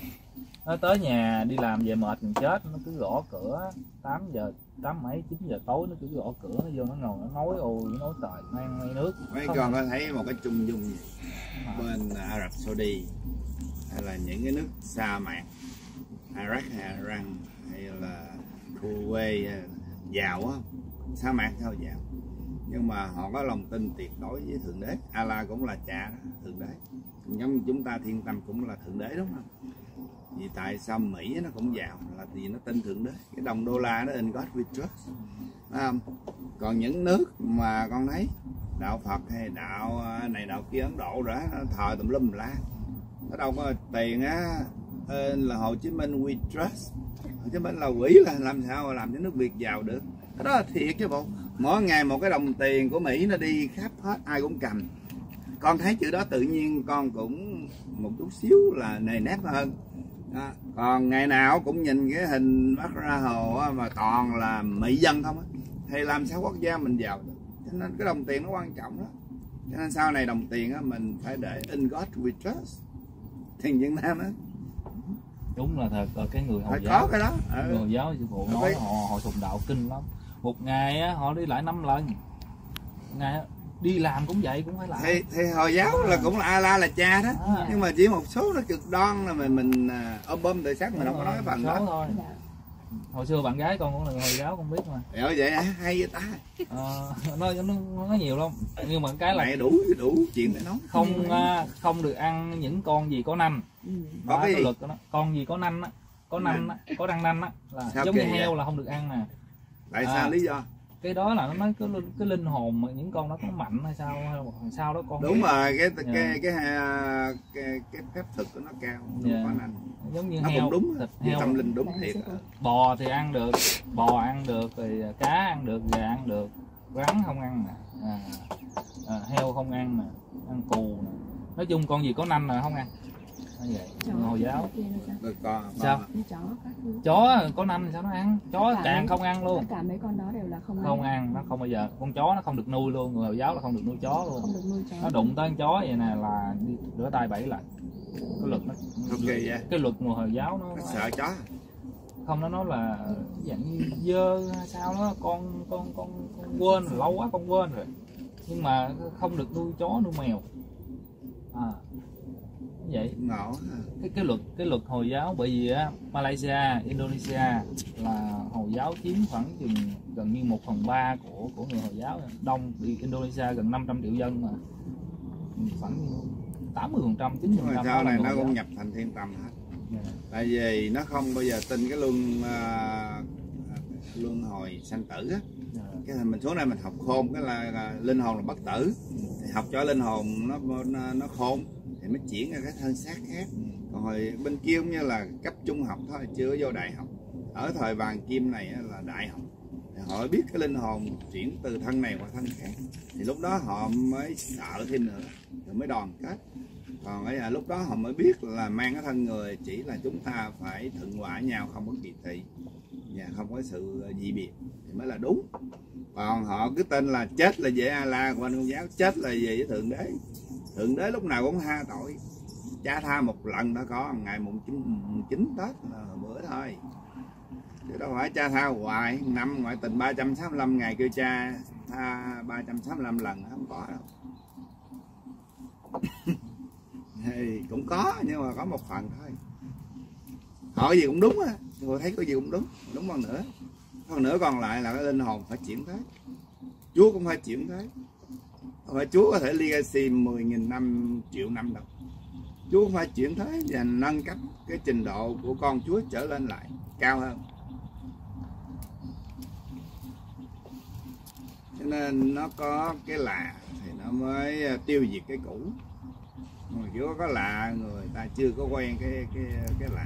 Speaker 3: Nó tới nhà đi làm về mệt gần chết, nó cứ gõ cửa tám giờ, tám mấy, chín giờ tối nó cứ gõ cửa, nó vô nó ngồi nó nói ôi, nó nói trời mang ngay nước.
Speaker 1: Mấy con có thấy một cái chung dung gì à. Bên Ả Rập Saudi hay là những cái nước sa mạc, Iraq hay Iran hay là Kuwait giàu á, sa mạc sao giàu, nhưng mà họ có lòng tin tuyệt đối với Thượng Đế. Allah cũng là cha đó, Thượng Đế, giống như chúng ta Thiên Tâm cũng là Thượng Đế, đúng không? Vì tại sao Mỹ nó cũng giàu là vì nó tin Thượng Đế, cái đồng đô la nó in God we trust, phải không? Còn những nước mà con thấy đạo Phật hay đạo này đạo kia, Ấn Độ rồi nó thờ tùm lum la, nó đâu có tiền á, là Hồ Chí Minh we trust, Hồ Chí Minh là quỷ, là làm sao làm cho nước Việt giàu được? Cái đó là thiệt chứ bộ. Mỗi ngày một cái đồng tiền của Mỹ nó đi khắp hết, ai cũng cầm. Con thấy chữ đó tự nhiên con cũng một chút xíu là nề nếp hơn. À, còn ngày nào cũng nhìn cái hình Bác Ra Hồ mà toàn là mỹ dân không á, thì làm sao quốc gia mình giàu được? Cho nên cái đồng tiền nó quan trọng đó. Cho nên sau này đồng tiền á, mình phải để in God we trust, tiền Việt Nam á.
Speaker 3: Đúng là thật, ở cái người Hồi
Speaker 1: phải
Speaker 3: giáo,
Speaker 1: có cái đó. Ừ.
Speaker 3: Người Hồi giáo sư phụ nói phải... họ họ sùng đạo kinh lắm. Một ngày á, họ đi lại năm lần. Một ngày á, đi làm cũng vậy, cũng phải làm.
Speaker 1: Thì, thì Hồi giáo à. là cũng là Allah là cha đó, à. Nhưng mà chỉ một số nó cực đoan là mình mình ôm bơm tự sát, mình không có nói cái phần đó
Speaker 3: thôi. Hồi xưa bạn gái con cũng là người Hồi giáo, con biết mà.
Speaker 1: Dạ vậy hả? Hay vậy ta.
Speaker 3: Ờ, nó, nó nó nhiều lắm, nhưng mà cái là
Speaker 1: mẹ đủ đủ chuyện để nói.
Speaker 3: Không không được ăn những con gì có nanh.
Speaker 1: Ừ.
Speaker 3: Đó, cái luật của nó. Con gì có nanh á, có nanh á, có răng nanh á là sao giống như heo vậy? Là không được ăn nè.
Speaker 1: Tại à, sao lý do?
Speaker 3: Cái đó là nó nói cái, cái linh hồn mà những con đó có mạnh hay sao hay sao đó con.
Speaker 1: Đúng rồi, cái cái, yeah. cái cái cái cái phép thực của nó cao, không yeah. có nanh.
Speaker 3: Giống như
Speaker 1: nó
Speaker 3: heo,
Speaker 1: cũng đúng,
Speaker 3: thịt
Speaker 1: heo tâm linh đúng thiệt.
Speaker 3: Bò thì ăn được, bò ăn được, thì cá ăn được, gà ăn được, rắn không ăn nè, à, à, heo không ăn nè, ăn cù nè. Nói chung con gì có nanh là không ăn. Như vậy, Hồi giáo.
Speaker 1: Được, con,
Speaker 3: sao? Chó có nanh thì sao nó ăn? Chó càng mấy, không ăn luôn.
Speaker 4: Tất cả mấy con đó đều là không,
Speaker 3: không ăn, nó không bao giờ. Con chó nó không được nuôi luôn, người Hồi giáo là không được nuôi chó luôn.
Speaker 4: Không được nuôi chó.
Speaker 3: Nó đụng tới con chó vậy nè là đi rửa tay bảy lần. Cái luật nó
Speaker 1: okay, yeah.
Speaker 3: cái luật người Hồi giáo nó,
Speaker 1: nó sợ chó.
Speaker 3: Không, nó nói là dạng như dơ hay sao đó, con con con con quên rồi, lâu quá con quên rồi. Nhưng mà không được nuôi chó nuôi mèo. À. Vậy
Speaker 1: ngộ
Speaker 3: cái cái luật cái luật Hồi giáo, bởi vì á Malaysia, Indonesia là Hồi giáo chiếm khoảng chừng gần như một phần ba của của người Hồi giáo, đông. Bị Indonesia gần năm trăm triệu dân mà khoảng tám mươi phần trăm, chín mươi phần trăm.
Speaker 1: Sau này nó cũng nhập thành Thiên Tâm hết. Yeah. Tại vì nó không bao giờ tin cái luân uh, luân hồi sanh tử á. Yeah. Cái mình xuống đây mình học khôn cái là, là linh hồn là bất tử, thì học cho linh hồn nó nó, nó khôn thì mới chuyển ra cái thân xác khác. Còn hồi bên kia cũng như là cấp trung học thôi, chưa vô đại học, ở thời vàng kim này là đại học, họ biết cái linh hồn chuyển từ thân này qua thân khác, thì lúc đó họ mới sợ thêm nữa, rồi mới đoàn kết. Còn ấy, lúc đó họ mới biết là mang cái thân người chỉ là chúng ta phải thuận hòa nhau, không có kỳ thị và không có sự dị biệt thì mới là đúng. Còn họ cứ tin là chết là về A La của anh Công giáo, chết là về với Thượng Đế. Thượng Đế lúc nào cũng tha tội, cha tha một lần đã có ngày mùng chín, mùng chín Tết là bữa thôi, chứ đâu phải cha tha hoài. Năm ngoại tình ba trăm sáu mươi lăm ngày kêu cha tha ba trăm sáu mươi lăm lần, không có đâu. Thì cũng có nhưng mà có một phần thôi. Hỏi gì cũng đúng á, tôi thấy có gì cũng đúng, đúng phần nữa. Phần nữa còn lại là cái linh hồn phải chuyển thế. Chúa cũng phải chuyển thế. Không phải Chúa có thể legacy mười nghìn năm, triệu năm đâu. Chúa cũng phải chuyển thế và nâng cấp cái trình độ của con Chúa trở lên lại cao hơn. Cho nên nó có cái lạ thì nó mới tiêu diệt cái cũ. Mà Chúa có lạ, người ta chưa có quen cái cái cái lạ.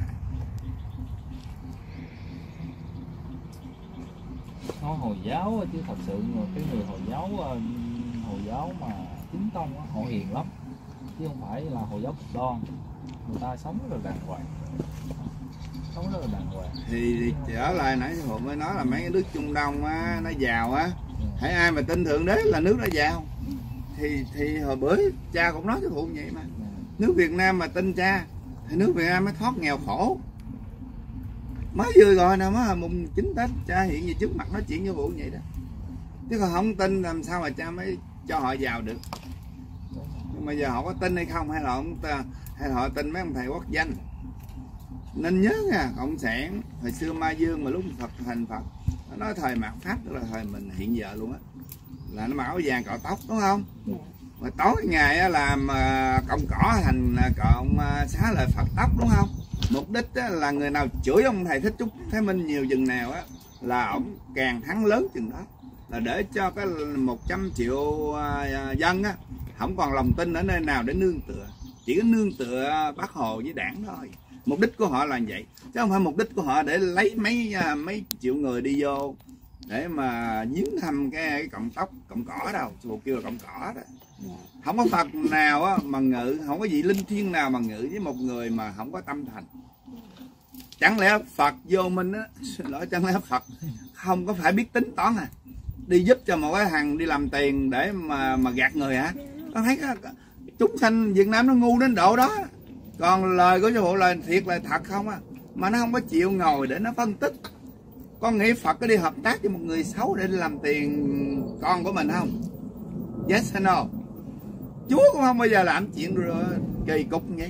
Speaker 3: Nói Hồi giáo chứ thật sự người cái người Hồi giáo Hồi giáo mà chính tông họ hiền lắm, chứ không phải là Hồi giáo cực đoan. Người ta sống rất là đàng hoàng, sống rất là đàng hoàng.
Speaker 1: Thì, thì trở lại nãy Hùng mới nói là mấy cái nước Trung Đông á, nó giàu á, hãy ai mà tin Thượng Đế là nước nó giàu. Thì thì hồi bữa cha cũng nói với Hùng vậy mà, nước Việt Nam mà tin cha thì nước Việt Nam mới thoát nghèo khổ. Mới vừa rồi nè, mới mùng chín Tết cha hiện về trước mặt nói chuyện với Hùng vậy đó. Chứ còn không tin làm sao mà cha mới cho họ giàu được. Nhưng mà giờ họ có tin hay không, hay là không, hay là họ tin mấy ông thầy quốc danh. Nên nhớ nha, cộng sản hồi xưa Ma Dương mà lúc Phật thành Phật, nó nói thời mạt Pháp, tức là thời mình hiện giờ luôn á, là nó mặc áo vàng cạo tóc đúng không? Mà tối ngày làm cọng cỏ thành cọng xá lợi Phật tóc đúng không? Mục đích là người nào chửi ông thầy Thích Trúc Thái Minh nhiều chừng nào á là ổng càng thắng lớn chừng đó, là để cho cái một trăm triệu dân á không còn lòng tin ở nơi nào để nương tựa, chỉ có nương tựa Bác Hồ với đảng thôi. Mục đích của họ là vậy, chứ không phải mục đích của họ để lấy mấy mấy triệu người đi vô để mà giếng thăm cái, cái cọng tóc, cọng cỏ đâu, một kêu là cọng cỏ đó. Không có Phật nào á mà ngự, không có vị linh thiêng nào mà ngự với một người mà không có tâm thành. Chẳng lẽ Phật vô minh á, lỗi chẳng lẽ Phật không có phải biết tính toán à, đi giúp cho một cái thằng đi làm tiền để mà mà gạt người hả? Con thấy cái, chúng sanh Việt Nam nó ngu đến độ đó. Còn lời của sư phụ là thiệt là thật không á, mà nó không có chịu ngồi để nó phân tích. Con nghĩ Phật có đi hợp tác với một người xấu để đi làm tiền con của mình không? Yes hay no? Chúa cũng không bao giờ làm chuyện rồi kỳ cục như vậy.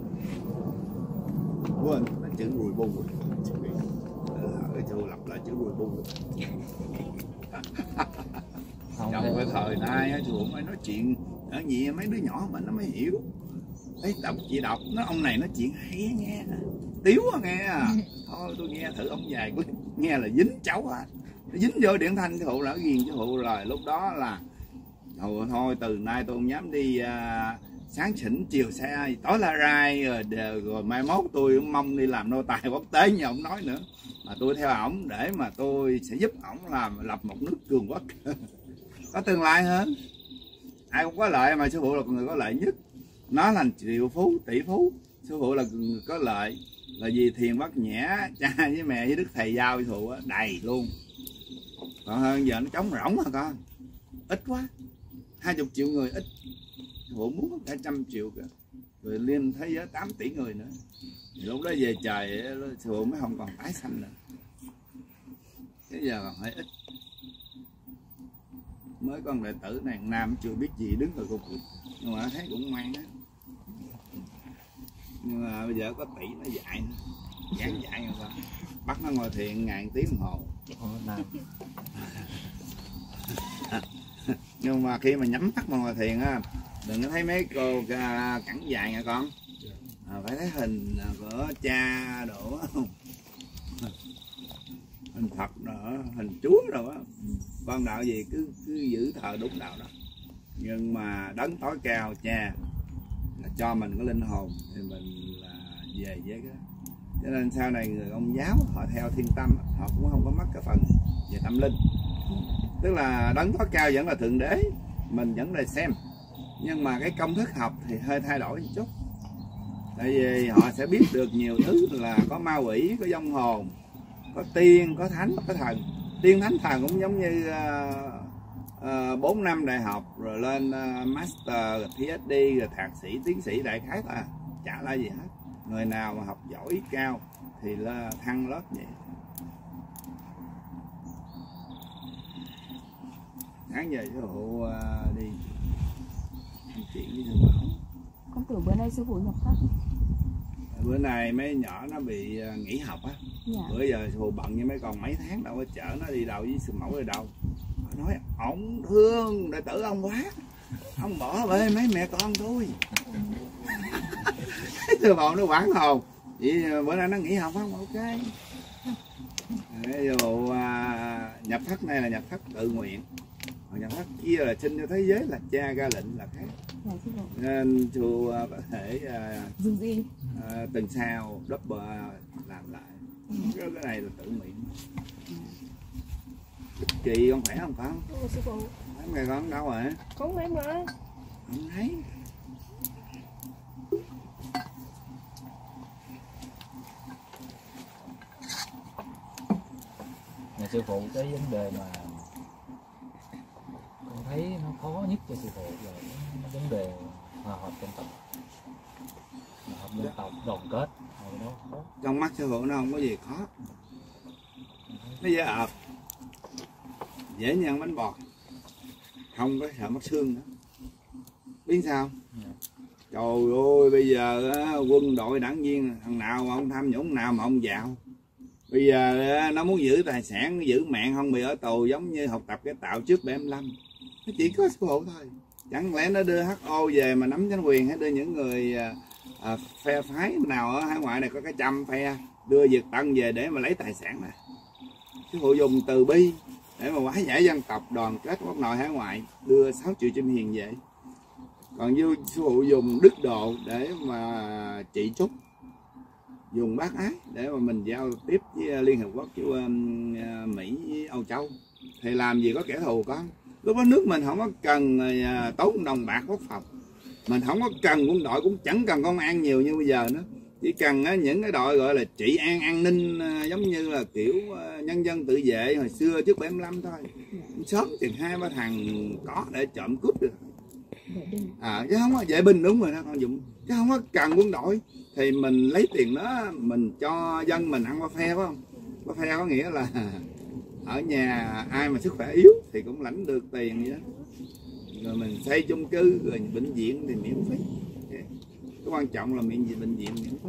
Speaker 1: Quên, nó chữ rùi bu rồi. Cái chú lặp lại chữ rùi bu. Trong cái thời nay á, chú mới nói chuyện ở gì mấy đứa nhỏ mà nó mới hiểu. Thấy đọc chị đọc nó ông này nói chuyện hay nghe, tiếu nghe. Thôi tôi nghe thử ông dài nghe là dính cháu à, dính vô điện thanh cái hộ là ghiền cái hộ rồi. Lúc đó là thôi, thôi từ nay tôi không dám đi uh, sáng xỉn chiều xe tối la rai rồi, rồi mai mốt tôi mong đi làm nô tài quốc tế như ông nói nữa, mà tôi theo ổng để mà tôi sẽ giúp ổng làm lập một nước cường quốc có tương lai hơn. Ai cũng có lợi mà sư phụ là người có lợi nhất. Nó là triệu phú, tỷ phú, sư phụ là người có lợi. Là vì Thiền Bát Nhã, cha với mẹ với đức thầy giao sư phụ đầy luôn. Còn hơn giờ nó trống rỗng hả con? Ít quá, hai chục triệu người ít. Sư phụ muốn cả trăm triệu kìa. Rồi liên thế giới tám tỷ người nữa. Thì lúc đó về trời sư phụ mới không còn tái sanh nữa. Thế giờ còn hơi ít. Mới con đệ tử này nam chưa biết gì đứng rồi cục cục, nhưng mà thấy cũng ngoan á. Nhưng mà bây giờ có tỷ nó dạy nữa, giảng dạy người ta, bắt nó ngồi thiền ngàn tiếng đồng hồ. Nhưng mà khi mà nhắm mắt mà ngồi thiền á, đừng có thấy mấy cô cẳng dài nha con, à, phải thấy hình của cha đồ á, hình Phật nữa, hình Chúa rồi á. Con đạo gì cứ cứ giữ thờ đúng đạo đó, nhưng mà đấng tối cao cha là cho mình cái linh hồn thì mình là về với cái cho nên sau này người Công giáo họ theo thiên tâm, họ cũng không có mất cái phần về tâm linh. Tức là đấng tối cao vẫn là thượng đế, mình vẫn là xem, nhưng mà cái công thức học thì hơi thay đổi một chút. Tại vì họ sẽ biết được nhiều thứ, là có ma quỷ, có vong hồn, có tiên, có thánh, có thần. Tiên thánh thần cũng giống như bốn uh, uh, năm đại học rồi lên uh, master, rồi PhD, rồi thạc sĩ, tiến sĩ, đại khái là chả là gì hết. Người nào mà học giỏi cao thì là thăng lớp vậy. Sáng giờ sư phụ uh, đi chuyện với sư bảo.
Speaker 4: Con tưởng bữa nay sư phụ nhập thất.
Speaker 1: Bữa nay mấy nhỏ nó bị nghỉ học á. Dạ. Bữa giờ sư phụ bận như mấy con mấy tháng đâu có chở nó đi đâu với sư mẫu đi đâu. Nó nói ổng thương đệ tử ông quá, ông bỏ bê mấy mẹ con thôi. Sư phụ nó quảng hồn. Vậy bữa nay nó nghỉ học không? Ok. Sư phụ à, nhập thất này là nhập thất tự nguyện. Còn nhập thất kia là xin cho thế giới là cha ra lệnh là khác. Nên chú có thể
Speaker 4: dừng gì
Speaker 1: uh, tuần sau double làm lại. Ừ. Cái này là tự nguyện. Chị con khỏe không con?
Speaker 2: Ừ, sư phụ.
Speaker 1: Mấy ngày con đâu rồi?
Speaker 2: Con em rồi.
Speaker 1: Không thấy.
Speaker 3: Nhà sư phụ cái vấn đề mà con thấy nó khó nhất cho sư phụ là vấn đề hòa hợp dân tộc, hòa hợp dân tộc đoàn kết. Đó
Speaker 1: trong mắt sư phụ nó không có gì khó, nó dễ ợp, dễ như ăn bánh bọt, không có sợ mất xương nữa. Biết sao? Yeah. Trời ơi, bây giờ quân đội đảng viên thằng nào mà không tham nhũng, nào mà không dạo. Bây giờ nó muốn giữ tài sản, giữ mạng không bị ở tù, giống như học tập cái tạo trước bảy mươi lăm. Nó chỉ có sư phụ thôi. Chẳng lẽ nó đưa hát o về mà nắm chính quyền, hay đưa những người à, phe phái nào ở hải ngoại này có cái trăm phe đưa Việt Tân về để mà lấy tài sản này. Sư phụ dùng từ bi để mà hóa giải dân tộc, đoàn kết quốc nội hải ngoại, đưa sáu triệu chim hiền về. Còn sư phụ dùng đức độ để mà trị trúc, dùng bác ái để mà mình giao tiếp với Liên Hợp Quốc, với Mỹ, với Âu Châu. Thì làm gì có kẻ thù con. Lúc đó nước mình không có cần tốn đồng bạc quốc phòng, mình không có cần quân đội, cũng chẳng cần công an nhiều như bây giờ nữa. Chỉ cần những cái đội gọi là trị an, an ninh, giống như là kiểu nhân dân tự vệ hồi xưa trước bảy mươi lăm thôi. Sớm chừng hai ba thằng có để trộm cướp được. À, chứ không có vệ binh, đúng rồi đó con Dũng, chứ không có cần quân đội. Thì mình lấy tiền đó mình cho dân mình ăn qua phe, phải không? Qua phe có nghĩa là ở nhà ai mà sức khỏe yếu thì cũng lãnh được tiền vậy đó. Rồi mình xây chung cư, rồi bệnh viện thì miễn phí. Cái quan trọng là miễn gì bệnh viện miễn phí.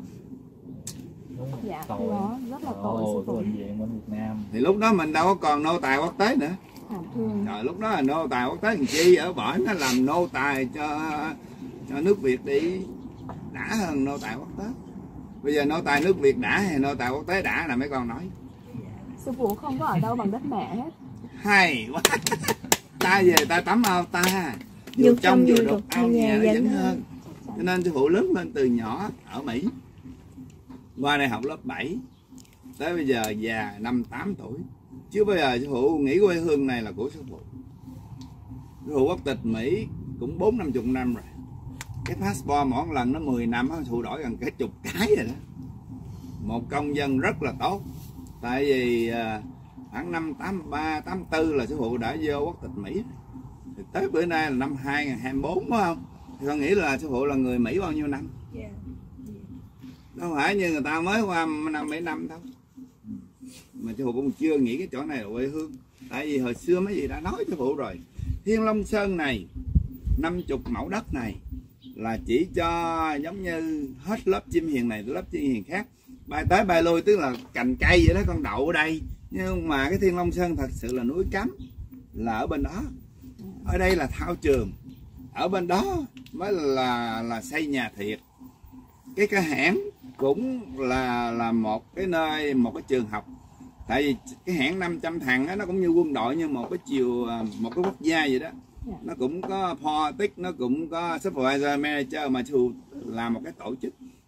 Speaker 4: Dạ, tội đó rất là tội sư phụ.
Speaker 3: Bệnh viện bên Việt Nam.
Speaker 1: Thì lúc đó mình đâu có còn nô tài quốc tế nữa. Rồi lúc đó là nô tài quốc tế làm chi, ở bển nó làm nô tài cho cho nước Việt đi đã hơn nô tài quốc tế. Bây giờ nô tài nước Việt đã hay nô tài quốc tế đã là mấy con nói.
Speaker 4: Sư phụ không có ở đâu bằng đất mẹ hết.
Speaker 1: Hay quá. Ta về ta tắm ao ta, vừa trong vừa đục ao nhà nó vẫn hơn. Cho nên sư phụ lớn lên từ nhỏ ở Mỹ, qua đây học lớp bảy, tới bây giờ già năm tám tuổi. Chứ bây giờ sư phụ nghĩ quê hương này là của sư phụ. Sư phụ quốc tịch Mỹ cũng bốn năm chục năm rồi. Cái passport mỗi lần nó mười năm, sư phụ đổi gần cái chục cái rồi đó. Một công dân rất là tốt. Tại vì khoảng năm tám ba, tám tư là sư phụ đã vô quốc tịch Mỹ. Thì tới bữa nay là năm hai nghìn không trăm hai mươi bốn, phải không? Thì con nghĩ là sư phụ là người Mỹ bao nhiêu năm? Yeah. Đâu phải như người ta mới qua năm mấy năm đâu. Mà sư phụ cũng chưa nghĩ cái chỗ này là quê hương. Tại vì hồi xưa mấy gì đã nói sư phụ rồi. Thiên Long Sơn này, năm mươi mẫu đất này là chỉ cho giống như hết lớp chim hiền này tới lớp chim hiền khác. Bay tới bay lui, tức là cành cây vậy đó, con đậu ở đây. Nhưng mà cái Thiên Long Sơn thật sự là núi cấm, là ở bên đó. Ở đây là thao trường, ở bên đó mới là là xây nhà thiệt. Cái cái hẻm cũng là là một cái nơi, một cái trường học. Tại vì cái hẻm năm trăm thằng đó, nó cũng như quân đội, như một cái chiều, một cái quốc gia vậy đó. Yeah. Nó cũng có politics, nó cũng có supervisor manager, mà sư làm một cái tổ chức.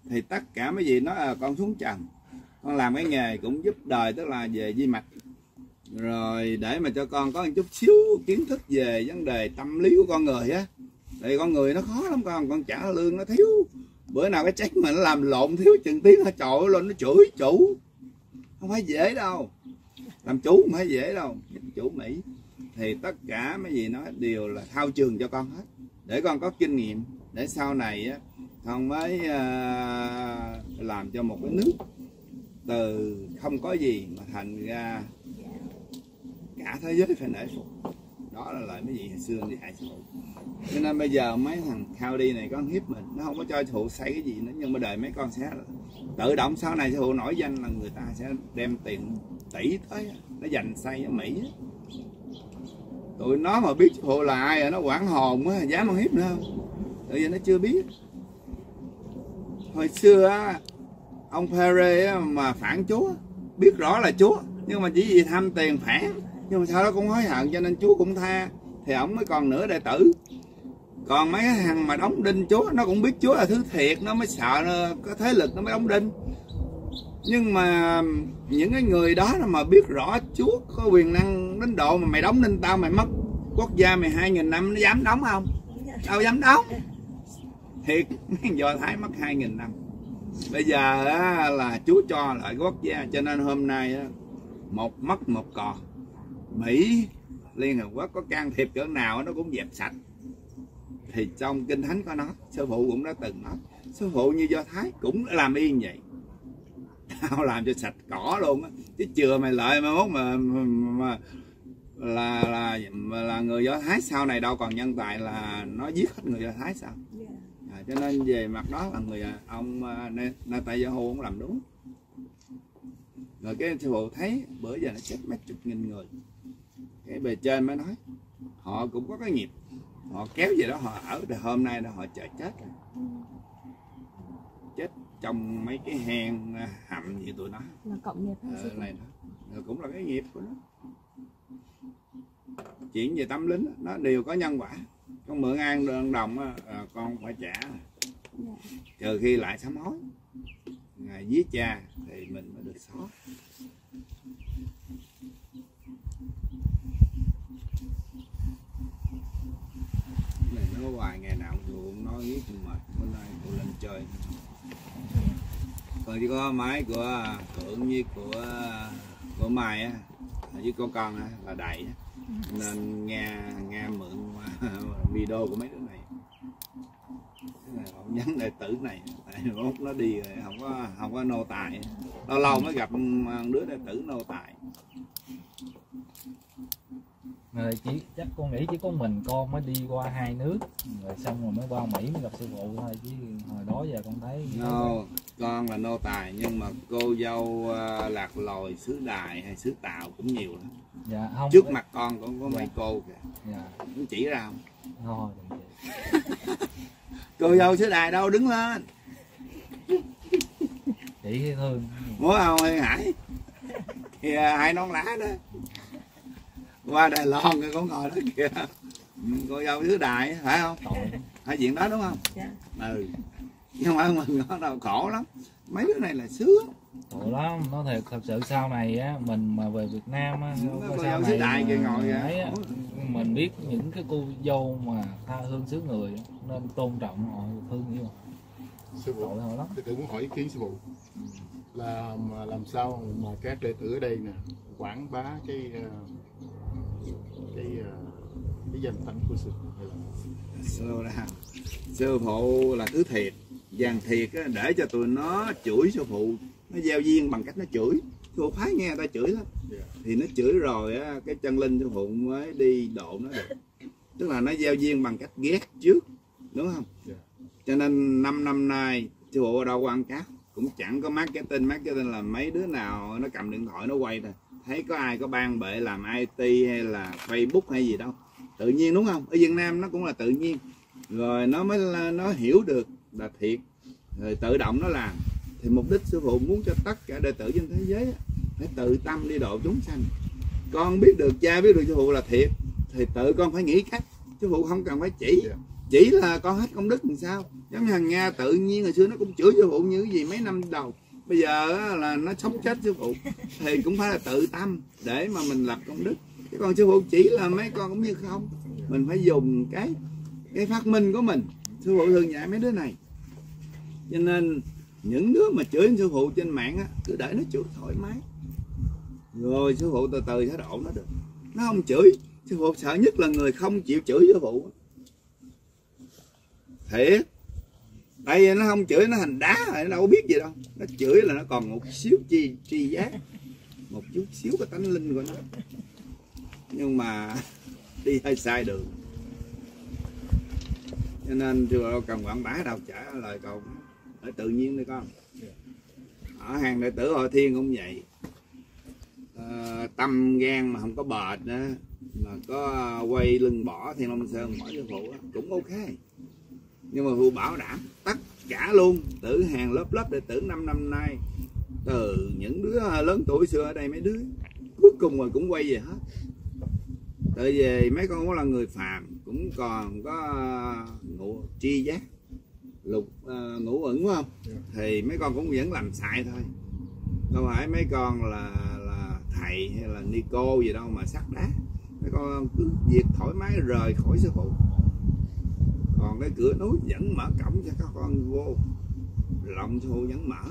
Speaker 1: thì tất cả mấy gì nói là con xuống trần, con làm cái nghề cũng giúp đời, tức là về vi mạch, rồi để mà cho con có một chút xíu kiến thức về vấn đề tâm lý của con người á. Thì con người nó khó lắm con, con trả lương nó thiếu, bữa nào cái check mà nó làm lộn thiếu chừng tiếng nó trội lên nó chửi chủ, không phải dễ đâu, làm chủ không phải dễ đâu, chủ Mỹ. Thì tất cả mấy gì nó đều là thao trường cho con hết, để con có kinh nghiệm, để sau này á con mới uh, làm cho một cái nước từ không có gì mà thành ra cả thế giới phải nể phục. Đó là lời mấy vị hồi xưa đi hại sư phụ. Cho nên bây giờ mấy thằng khao đi này con hiếp mình, nó không có cho sư phụ xây cái gì nữa, nhưng mà đời mấy con sẽ tự động sau này sư phụ nổi danh là người ta sẽ đem tiền tỷ tới nó dành xây ở Mỹ. Tụi nó mà biết sư phụ là ai rồi nó quảng hồn á, dám ăn hiếp nữa không? Tự nhiên nó chưa biết. Hồi xưa á, ông Pere mà phản Chúa, biết rõ là Chúa nhưng mà chỉ vì tham tiền phản, nhưng mà sau đó cũng hối hận cho nên Chúa cũng tha, thì ổng mới còn nửa đệ tử. Còn mấy cái thằng mà đóng đinh Chúa nó cũng biết Chúa là thứ thiệt, nó mới sợ nó có thế lực nó mới đóng đinh. Nhưng mà những cái người đó mà biết rõ Chúa có quyền năng đến độ mà mày đóng đinh tao, mày mất quốc gia mày hai nghìn năm, nó dám đóng không? Đâu dám đóng. Thiệt, mấy Do Thái mất hai nghìn năm. Bây giờ á, là Chúa cho lại quốc gia, cho nên hôm nay á, một mất một còn. Mỹ, Liên Hợp Quốc có can thiệp cỡ nào nó cũng dẹp sạch. Thì trong Kinh Thánh có nói, sư phụ cũng đã từng nói, sư phụ như Do Thái cũng làm y vậy. Tao làm cho sạch cỏ luôn á, chứ chừa mày lợi mà mốt mà, mà, mà là, là là người Do Thái sau này đâu còn nhân tài là nó giết hết người Do Thái sao? À, cho nên về mặt đó là người ông Netanyahu cũng làm đúng. Rồi cái sư phụ thấy bữa giờ nó chết mấy chục nghìn người, cái bề trên mới nói họ cũng có cái nghiệp, họ kéo về đó họ ở, thì hôm nay là họ chờ chết rồi. Chết trong mấy cái hang hầm gì tụi nó
Speaker 4: là cộng nghiệp hay
Speaker 1: ờ, này đó. Rồi cũng là cái nghiệp của nó. Chuyện về tâm lính nó đều có nhân quả. Con mượn ăn đơn đồng á, con phải trả, trừ khi lại sám hối, ngày giết cha thì mình mới được xóa. Này nó hoài ngày nào cũng nói biết mệt, bữa nay cô lên chơi. Còn chỉ có máy của Thượng với của của Mai á, với con con á, là đầy, nên nghe nghe mượn video của mấy đứa này. Không nhắn đệ tử này, tại mốt nó đi rồi không có không có nô tài, lâu lâu mới gặp đứa đệ tử nô tài.
Speaker 3: Rồi chỉ chắc con nghĩ chỉ có mình con mới đi qua hai nước rồi xong rồi mới qua Mỹ mới gặp sư phụ thôi, chứ hồi đó giờ con thấy
Speaker 1: no, con là nô tài nhưng mà cô dâu uh, Lạc Lòi, xứ Đài hay xứ Tàu cũng nhiều lắm.
Speaker 3: Dạ, không,
Speaker 1: trước mặt con cũng có mấy cô kìa.
Speaker 3: Dạ.
Speaker 1: Cũng chỉ ra không?
Speaker 3: Thôi,
Speaker 1: cô dâu xứ Đài đâu, đứng lên
Speaker 3: chỉ thương
Speaker 1: múa không hay Hải thì Hải nón lá đó qua Đài Loan cái con ngồi đó kìa, cô dâu xứ Đài phải không? Phải chuyện đó đúng không?
Speaker 2: Dạ.
Speaker 1: Ừ, nhưng mà mình nó đâu khổ lắm, mấy đứa này là sướng.
Speaker 3: Tội lắm, nói thiệt, thật sự sau này á mình mà về Việt Nam á,
Speaker 1: cô dâu xứ Đài kìa ngồi
Speaker 3: ấy á, mình biết những cái cô dâu mà tha hương xứ người nên tôn trọng họ, thương yêu.
Speaker 5: Sư phụ,
Speaker 3: Tội họ lắm.
Speaker 5: tôi cũng hỏi ý kiến sư phụ là mà làm sao mà các đệ tử ở đây nè quảng bá cái cái cái danh tánh của sư phụ.
Speaker 1: Slow down. Sư phụ là thứ thiệt, vàng thiệt á, để cho tụi nó chửi sư phụ, nó gieo duyên bằng cách nó chửi. Sư phụ phái nghe người ta chửi lắm, yeah. Thì nó chửi rồi á, cái chân linh sư phụ mới đi độ nó được. Tức là nó gieo duyên bằng cách ghét trước, đúng không? Yeah. Cho nên năm năm nay sư phụ ở đâu quảng cáo cũng chẳng có marketing, marketing là mấy đứa nào nó cầm điện thoại nó quay thôi, thấy có ai có ban bệ làm i tê hay là Facebook hay gì đâu, tự nhiên đúng không? Ở Việt Nam nó cũng là tự nhiên, rồi nó mới nó hiểu được là thiệt, rồi tự động nó làm. Thì mục đích sư phụ muốn cho tất cả đệ tử trên thế giới phải tự tâm đi độ chúng sanh. Con biết được cha biết được sư phụ là thiệt thì tự con phải nghĩ cách, sư phụ không cần phải chỉ, chỉ là con hết công đức làm sao. Giống như thằng Nga tự nhiên hồi xưa nó cũng chửi sư phụ như cái gì mấy năm đầu, bây giờ là nó sống chết sư phụ thì cũng phải là tự tâm để mà mình lập công đức. Chứ còn sư phụ chỉ là mấy con cũng như không, mình phải dùng cái cái phát minh của mình. Sư phụ thường dạy mấy đứa này, cho nên những đứa mà chửi sư phụ trên mạng á, cứ để nó chửi thoải mái, rồi sư phụ từ từ sẽ độ nó được. Nó không chửi, sư phụ sợ nhất là người không chịu chửi sư phụ. Thiệt, tại vì nó không chửi nó thành đá rồi, nó đâu có biết gì đâu. Nó chửi là nó còn một xíu chi tri giác, một chút xíu cái tánh linh của nó, nhưng mà đi hơi sai đường. Cho nên sư phụ cần quảng bá đâu, trả lời cậu ở tự nhiên đi con. Ở hàng đệ tử Hội Thiên cũng vậy, à, tâm gan mà không có bệt nữa, mà có quay lưng bỏ Thiên Long Sơn bỏ sư phụ đó, cũng ok. Nhưng mà phụ bảo đảm tất cả luôn tử hàng lớp lớp đệ tử năm năm nay, từ những đứa lớn tuổi xưa ở đây mấy đứa cuối cùng rồi cũng quay về hết. Tại vì mấy con cũng là người phàm, cũng còn có ngũ tri giác, lục uh, ngũ ẩn phải không? Yeah. Thì mấy con cũng vẫn làm xài thôi, đâu phải mấy con là là thầy hay là ni cô gì đâu mà sắt đá. Mấy con cứ việc thoải mái rời khỏi sư phụ, còn cái cửa núi vẫn mở cổng cho các con vô, lòng sư phụ vẫn mở,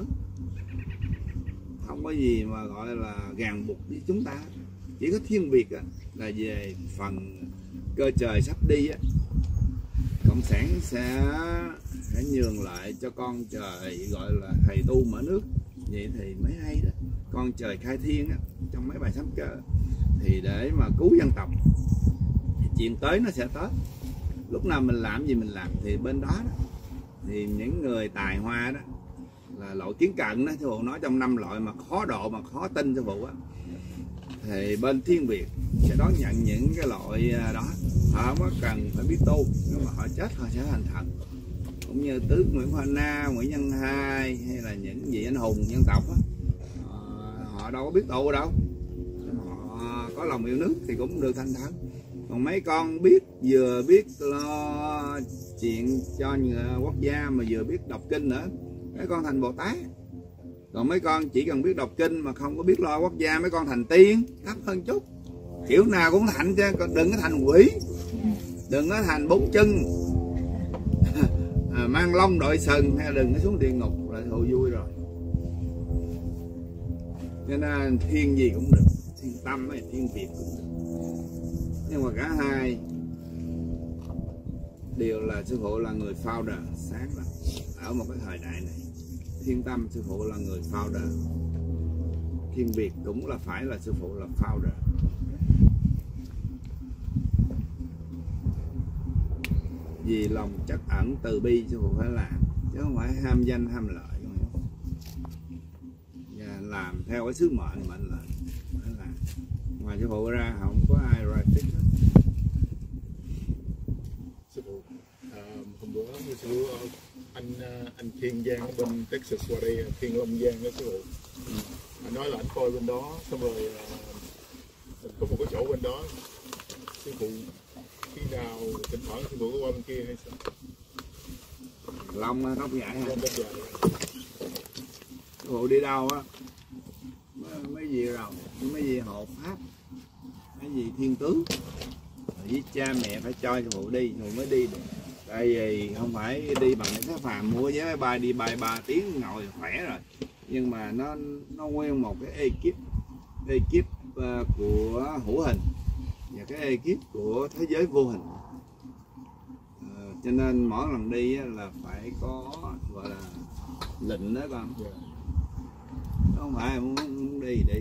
Speaker 1: không có gì mà gọi là ràng buộc với chúng ta. Chỉ có Thiên Việt à, là về phần cơ trời sắp đi á, cộng sản sẽ sẽ nhường lại cho con trời, gọi là thầy tu mở nước, vậy thì mới hay đó. Con trời khai thiên á, trong mấy bài sám cờ thì để mà cứu dân tộc, thì chuyện tới nó sẽ tới. Lúc nào mình làm gì mình làm thì bên đó, đó thì những người tài hoa đó là loại kiến cận đó, sư phụ nói trong năm loại mà khó độ mà khó tin sư phụ á, thì bên Thiên Việt sẽ đón nhận những cái loại đó. Họ không có cần phải biết tu, nhưng mà họ chết họ sẽ thành thần, cũng như tướng Nguyễn Hoa Na, Nguyễn Nhân Hai hay là những vị anh hùng dân tộc đó. Họ đâu có biết tu đâu, họ có lòng yêu nước thì cũng được thành thần. Còn mấy con biết vừa biết lo chuyện cho quốc gia mà vừa biết đọc kinh nữa, mấy con thành Bồ Tát. Còn mấy con chỉ cần biết đọc kinh mà không có biết lo quốc gia, mấy con thành tiên, thấp hơn chút. Kiểu nào cũng thành chứ, còn đừng có thành quỷ, đừng có thành bốn chân à, mang lông đội sừng, hay đừng có xuống địa ngục là thôi vui rồi. Cho nên thiên gì cũng được, thiên tâm hay thiên Việt cũng được, nhưng mà cả hai đều là sư phụ là người founder sáng lập ở một cái thời đại này. Thiên tâm sư phụ là người founder, Thiên Việt cũng là phải là sư phụ là founder. Vì lòng trắc ẩn từ bi sư phụ phải làm, chứ không phải ham danh ham lợi. Và làm theo cái sứ mệnh mệnh lệnh phải làm. Ngoài sư phụ ra không có ai right thích hết.
Speaker 5: Sư phụ, à, hôm bữa sư phụ anh anh Thiên Giang ở bên Texas qua đây, Thiên Long Giang đó sư phụ. Ừ. Anh nói là anh coi bên đó, xong rồi mình có một cái chỗ bên đó. Sư phụ khi nào thỉnh thoảng sư phụ có qua bên kia hay sao?
Speaker 1: Long tóc dài hả?
Speaker 5: Long tóc dài.
Speaker 1: Sư phụ đi đâu á? Mấy gì rồi? Mấy gì hộ pháp? Mấy gì thiên tướng? Với cha mẹ phải cho sư phụ đi rồi mới đi được. Tại vì không phải đi bằng cái phàm mua vé máy bay đi bay ba tiếng ngồi khỏe rồi, nhưng mà nó nó nguyên một cái ekip ekip uh, của hữu hình và cái ekip của thế giới vô hình, uh, cho nên mỗi lần đi là phải có gọi là lệnh đó con, không phải muốn, muốn đi đi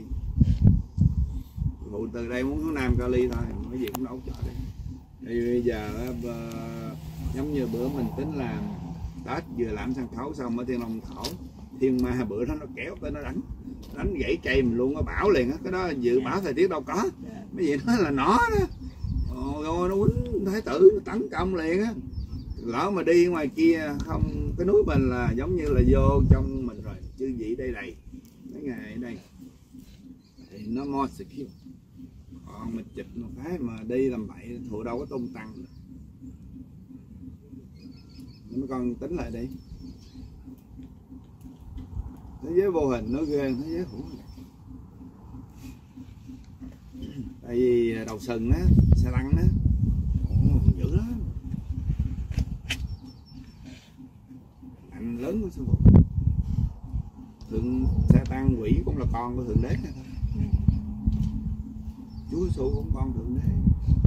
Speaker 1: phụ từ đây muốn xuống Nam Cali thôi, cái gì cũng đâu cho đi. Thì bây giờ uh, giống như bữa mình tính làm Tết vừa làm sân khấu xong ở Thiên Long Thổ, Thiên Ma bữa đó nó kéo tới nó đánh đánh gãy cây mình luôn, nó bảo liền á, cái đó dự báo thời tiết đâu có, mấy gì đó là nó đó, rồi nó quýnh thái tử nó tấn công liền á. Lỡ mà đi ngoài kia không, cái núi mình là giống như là vô trong mình rồi, chư vị đây đầy mấy ngày ở đây thì nó more secure. Còn mình chụp một cái mà đi làm bậy thụ đâu có tung tăng. mấy con tính lại đi. Thế giới vô hình nó ghê hơn thế giới hữu hình. Tại vì đầu sừng á, xe tăng á, dữ lắm, mạnh lớn của sư phụ. Thượng xe tăng quỷ cũng là con của thượng đế này thôi. Chúa Giêsu cũng con thượng đế.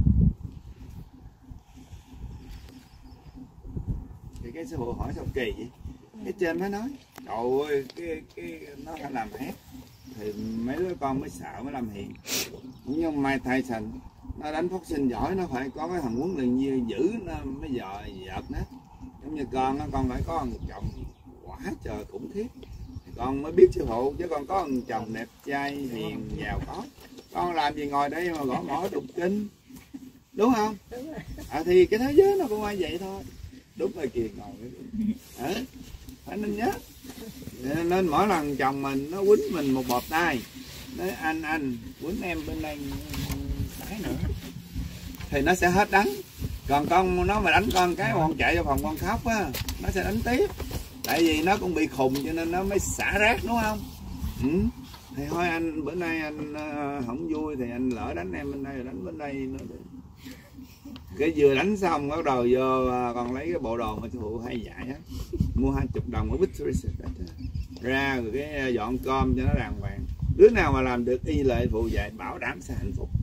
Speaker 1: Thì cái sư phụ hỏi sao kỳ vậy? Cái trên nó nói, trời ơi, cái cái nó phải làm hết thì mấy đứa con mới sợ mới làm hiền. Cũng như Mike Tyson, nó đánh boxing giỏi, nó phải có cái thằng huấn luyện viên giữ nó mới giờ dợt nó. Giống như con, nó con phải có một chồng quá trời khủng khiếp thì con mới biết sư phụ, chứ con có một chồng đẹp trai hiền giàu có, con làm gì ngồi đây mà gõ mỏ đục kinh, đúng không? À, thì cái thế giới nó cũng phải vậy thôi. Đúng rồi kìa, ngồi à, phải nên nhớ. Nên mỗi lần chồng mình nó quýnh mình một bọt tay, nói anh anh quýnh em bên đây cái nữa thì nó sẽ hết đánh. Còn con nó mà đánh con cái con chạy vào phòng con khóc á, nó sẽ đánh tiếp. Tại vì nó cũng bị khùng cho nên nó mới xả rác, đúng không? Ừ. Thì thôi anh bữa nay anh uh, không vui thì anh lỡ đánh em bên đây rồi đánh bên đây nữa. Cái vừa đánh xong bắt đầu vô uh, còn lấy cái bộ đồ mà sư phụ hay dạy á, mua hai chục đồng ở Victory Secret ra rồi cái dọn cơm cho nó đàng hoàng. Đứa nào mà làm được y lệ phụ dạy bảo đảm sẽ hạnh phúc.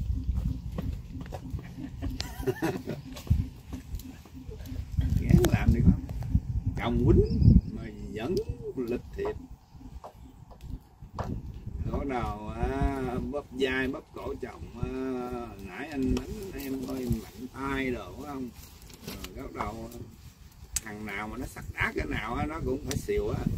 Speaker 1: Gán làm đi con. Chồng quýnh mà vẫn lịch thiệp. Có nào à, bóp vai bóp cổ chồng à, nãy anh đánh em hơi mạnh tay rồi phải không? Rồi bắt đầu thằng nào mà nó sặc đá cái nào á, nó cũng phải xìu á.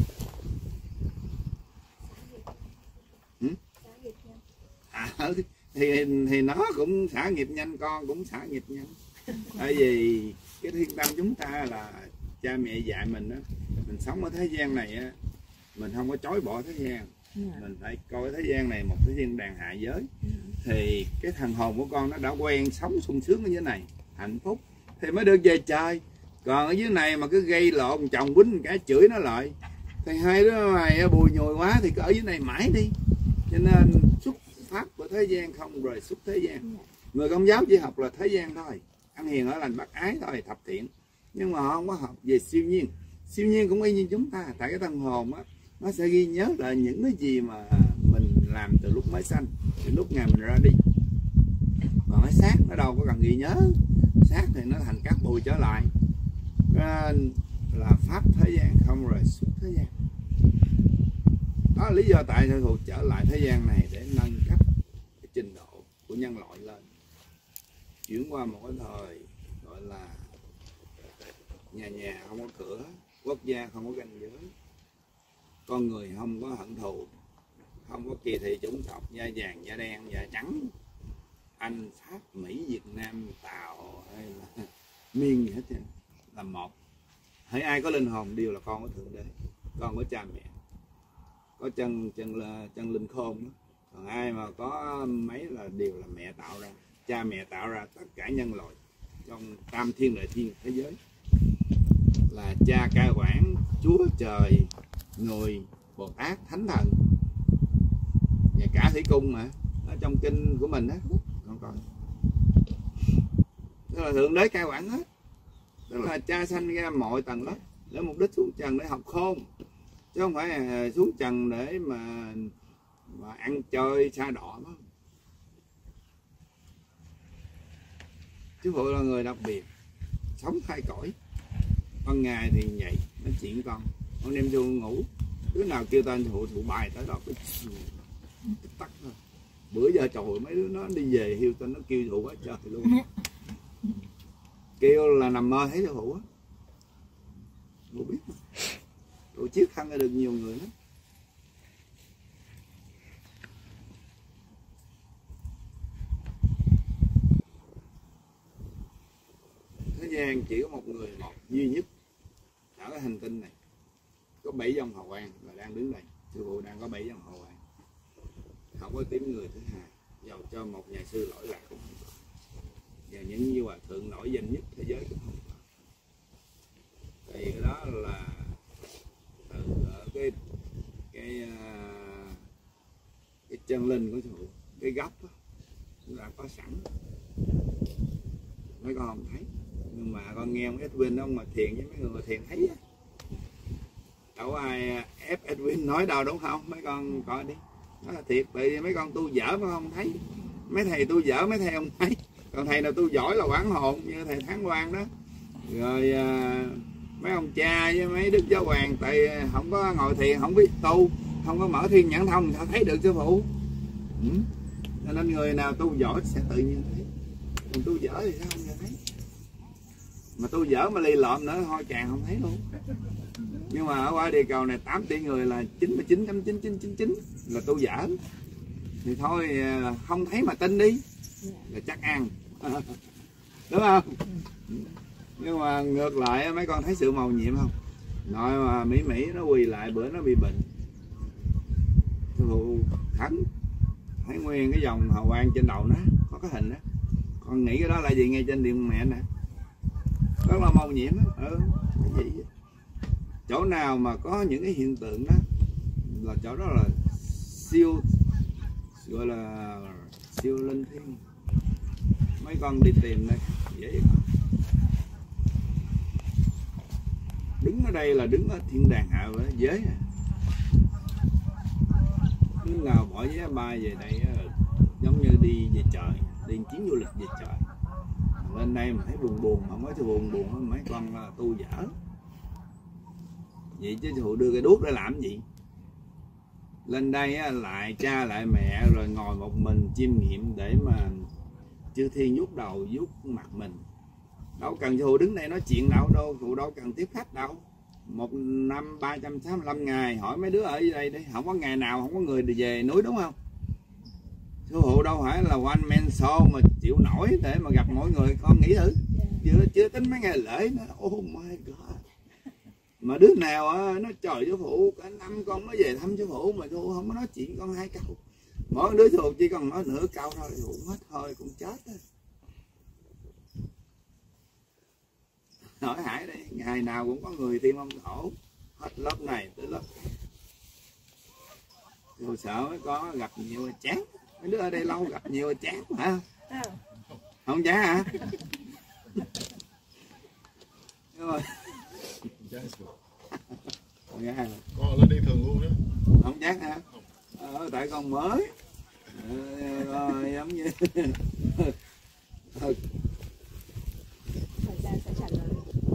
Speaker 1: Ừ? À, thì thì nó cũng xả nghiệp nhanh, con cũng xả nghiệp nhanh. Tại vì cái thiên tâm chúng ta là cha mẹ dạy mình á, mình sống ở thế gian này á, mình không có chối bỏ thế gian, mình phải coi thế gian này một thế gian đàn hạ giới. Thì cái thần hồn của con nó đã quen sống sung sướng ở dưới này, hạnh phúc thì mới được về trời. Còn ở dưới này mà cứ gây lộn, chồng quýnh cái chửi nó lại thì hai đứa mày bùi nhồi quá thì cứ ở dưới này mãi đi. Cho nên xuất phát của thế gian không rời xuất thế gian. Người Công giáo chỉ học là thế gian thôi, ăn hiền ở lành bác ái thôi, thập thiện, nhưng mà họ không có học về siêu nhiên. Siêu nhiên cũng y như chúng ta, tại cái thần hồn á, nó sẽ ghi nhớ lại những cái gì mà mình làm từ lúc mới sanh, từ lúc ngày mình ra đi. Còn cái xác nó đâu có cần ghi nhớ, xác thì nó thành các bụi trở lại. Nên là pháp thế gian không rời xuất thế gian. Đó là lý do tại sao thuộc trở lại thế gian này để nâng cấp cái trình độ của nhân loại lên, chuyển qua một cái thời gọi là nhà nhà không có cửa, quốc gia không có ranh giới, con người không có hận thù, không có kỳ thị chủng tộc, da vàng, da đen, da trắng, Anh, Pháp, Mỹ, Việt Nam, Tàu hay là Miên gì hết trơn, là một. Hãy ai có linh hồn đều là con của Thượng Đế, con của cha mẹ, có chân chân là chân linh khôn đó. Còn ai mà có mấy là đều là mẹ tạo ra, cha mẹ tạo ra tất cả nhân loại trong tam thiên đại thiên thế giới, là cha cai quản, Chúa trời, người, Bồ Tát, Thánh Thần và cả thủy cung mà ở trong kinh của mình đó, còn còn tức là Thượng Đế cai quản hết, tức là cha sanh ra mọi tầng lớp để mục đích xuống trần để học khôn, chứ không phải xuống trần để mà mà ăn chơi xa đỏ đó. Chứ phụ là người đặc biệt, sống hai cõi, ban ngày thì nhảy nói chuyện con, con đêm vô ngủ, đứa nào kêu tên phụ phụ bài tới đó cái tắt thôi. Bữa giờ trời mấy đứa nó đi về hiêu tên nó kêu phụ quá trời luôn, kêu là nằm mơ thấy phụ á, phụ biết mà. Phụ chiếc khăn ra được nhiều người lắm. Thế gian chỉ có một người một duy nhất ở cái hành tinh này, có bảy dòng hào quang là đang đứng đây. Sư phụ đang có bảy dòng hào quang, không có tìm người thứ hai, dầu cho một nhà sư lỗi lạc cũng không có, và những như hòa thượng nổi danh nhất thế giới cũng không có. vì cái đó là từ ở cái cái cái chân linh của sư phụ, cái gốc đó, là có sẵn, mấy con không thấy, nhưng mà con nghe ông Edwin ông mà thiền với mấy người thiền thấy á. Đâu ai ép Edwin nói đâu, đúng không? Mấy con coi đi, đó là thiệt. Tại vì mấy con tu dở mấy con không thấy, mấy thầy tu dở mấy thầy không thấy, còn thầy nào tu giỏi là quán hồn như thầy Thắng Quang đó, rồi à, mấy ông cha với mấy đức giáo hoàng, tại không có ngồi thiền, không biết tu, không có mở thiên nhãn thông sao thấy được sư phụ. Ừ. Cho nên người nào tu giỏi sẽ tự nhiên thấy, còn tu dở thì sao không nghe thấy. Mà tu dở mà lì lợm nữa thôi càng không thấy luôn. Nhưng mà ở qua địa cầu này tám tỷ người là chín mươi chín phẩy chín chín chín chín là tu dở, thì thôi không thấy mà tin đi là chắc ăn. Đúng không? Nhưng mà ngược lại mấy con thấy sự màu nhiệm không? Nội mà Mỹ Mỹ nó quỳ lại bữa nó bị bệnh, sư phụ khấn thấy nguyên cái dòng hào quang trên đầu nó có cái hình đó, con nghĩ cái đó là gì ngay trên điện mẹ nè, rất là màu nhiệm đó. Ừ, cái gì vậy? Chỗ nào mà có những cái hiện tượng đó là chỗ đó là siêu, gọi là siêu linh thiêng. Mấy con đi tìm đây dễ vậy. Đứng ở đây là đứng ở thiên đàng hạ với giới. Đứng nào bỏ vé bay về đây giống như đi về trời, đi chuyến du lịch về trời. Lên đây mà thấy buồn buồn, mà mới thấy buồn buồn mấy con là tu dở. Vậy chứ phụ đưa cái đuốc để làm gì? Lên đây lại cha lại mẹ rồi ngồi một mình chiêm nghiệm để mà chư thiên vuốt đầu vuốt mặt mình. Đâu cần phụ đứng đây nói chuyện đâu, đâu phụ đâu cần tiếp khách đâu. Một năm ba trăm sáu mươi lăm ngày, hỏi mấy đứa ở đây đi, không có ngày nào không có người về núi, đúng không? Sư phụ đâu phải là one man show mà chịu nổi để mà gặp mọi người. Con nghĩ thử, chưa, chưa tính mấy ngày lễ nữa. Oh my god. Mà đứa nào á, nó trời sư phụ cả năm con nó về thăm sư phụ mà sư phụ không có nói chuyện con hai câu. Mỗi đứa sư phụ chỉ còn nói nửa câu thôi, sư phụ hết thôi cũng chết đó. Hỏi Hải đây, ngày nào cũng có người Thiên Long Thổ, hết lớp này tới lớp khác. Tôi sợ mới có gặp nhiều chán. Mấy đứa ở đây lâu gặp nhiều chán hả? Không chán hả? Đúng rồi.
Speaker 5: Con lên đi thường luôn đó.
Speaker 1: Không chán hả? Ờ, tại con mới. Ờ, giống như
Speaker 4: thời gian sẽ trả lời.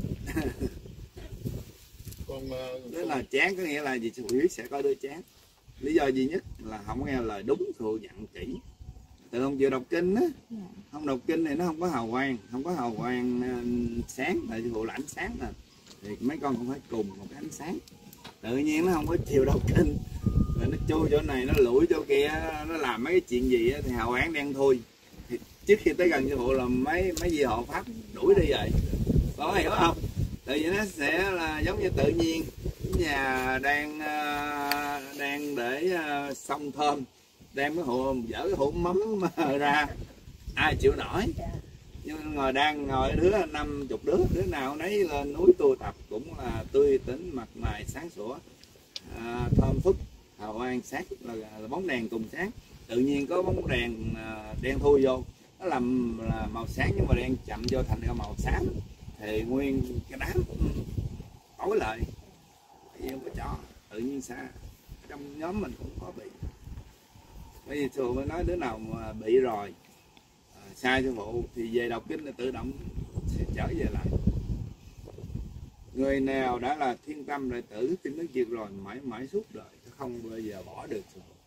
Speaker 5: Con
Speaker 1: đó là chán có nghĩa là gì? Sư phụ biết sẽ có đứa chán. Lý do duy nhất là không nghe lời đúng, sư phụ dặn kỹ. Từ không chịu đọc kinh á, không đọc kinh thì nó không có hào quang, không có hào quang sáng, tại sư phụ là ánh sáng nè, thì mấy con cũng phải cùng một cái ánh sáng. Tự nhiên nó không có chịu đọc kinh, rồi nó chui chỗ này, nó lủi chỗ kia, nó làm mấy cái chuyện gì thì hào quang đen thui. Thì trước khi tới gần sư phụ là mấy mấy gì hộ pháp đuổi đi vậy, có hiểu không? Tự nhiên nó sẽ là giống như tự nhiên nhà đang đang để xông thơm, đem cái hũ dở cái hũ mắm ra, ai chịu nổi. Nhưng ngồi đang ngồi đứa năm chục đứa, đứa nào nấy lên núi tu tập cũng là tươi tỉnh, mặt mày sáng sủa, à, thơm phức, hào quang sáng, là, là bóng đèn cùng sáng. Tự nhiên có bóng đèn à, đen thui vô, nó làm là màu sáng nhưng mà đen chậm vô thành ra màu xám, thì nguyên cái đám tối lại. Tại không có cho, tự nhiên xa. Trong nhóm mình cũng có bị. Bởi vì thường mới nói đứa nào mà bị rồi, à, sai sư phụ thì về đọc kinh là tự động sẽ trở về lại. Người nào đã là thiên tâm đệ tử tin nước Việt rồi mãi mãi suốt đời không bao giờ bỏ được sư phụ.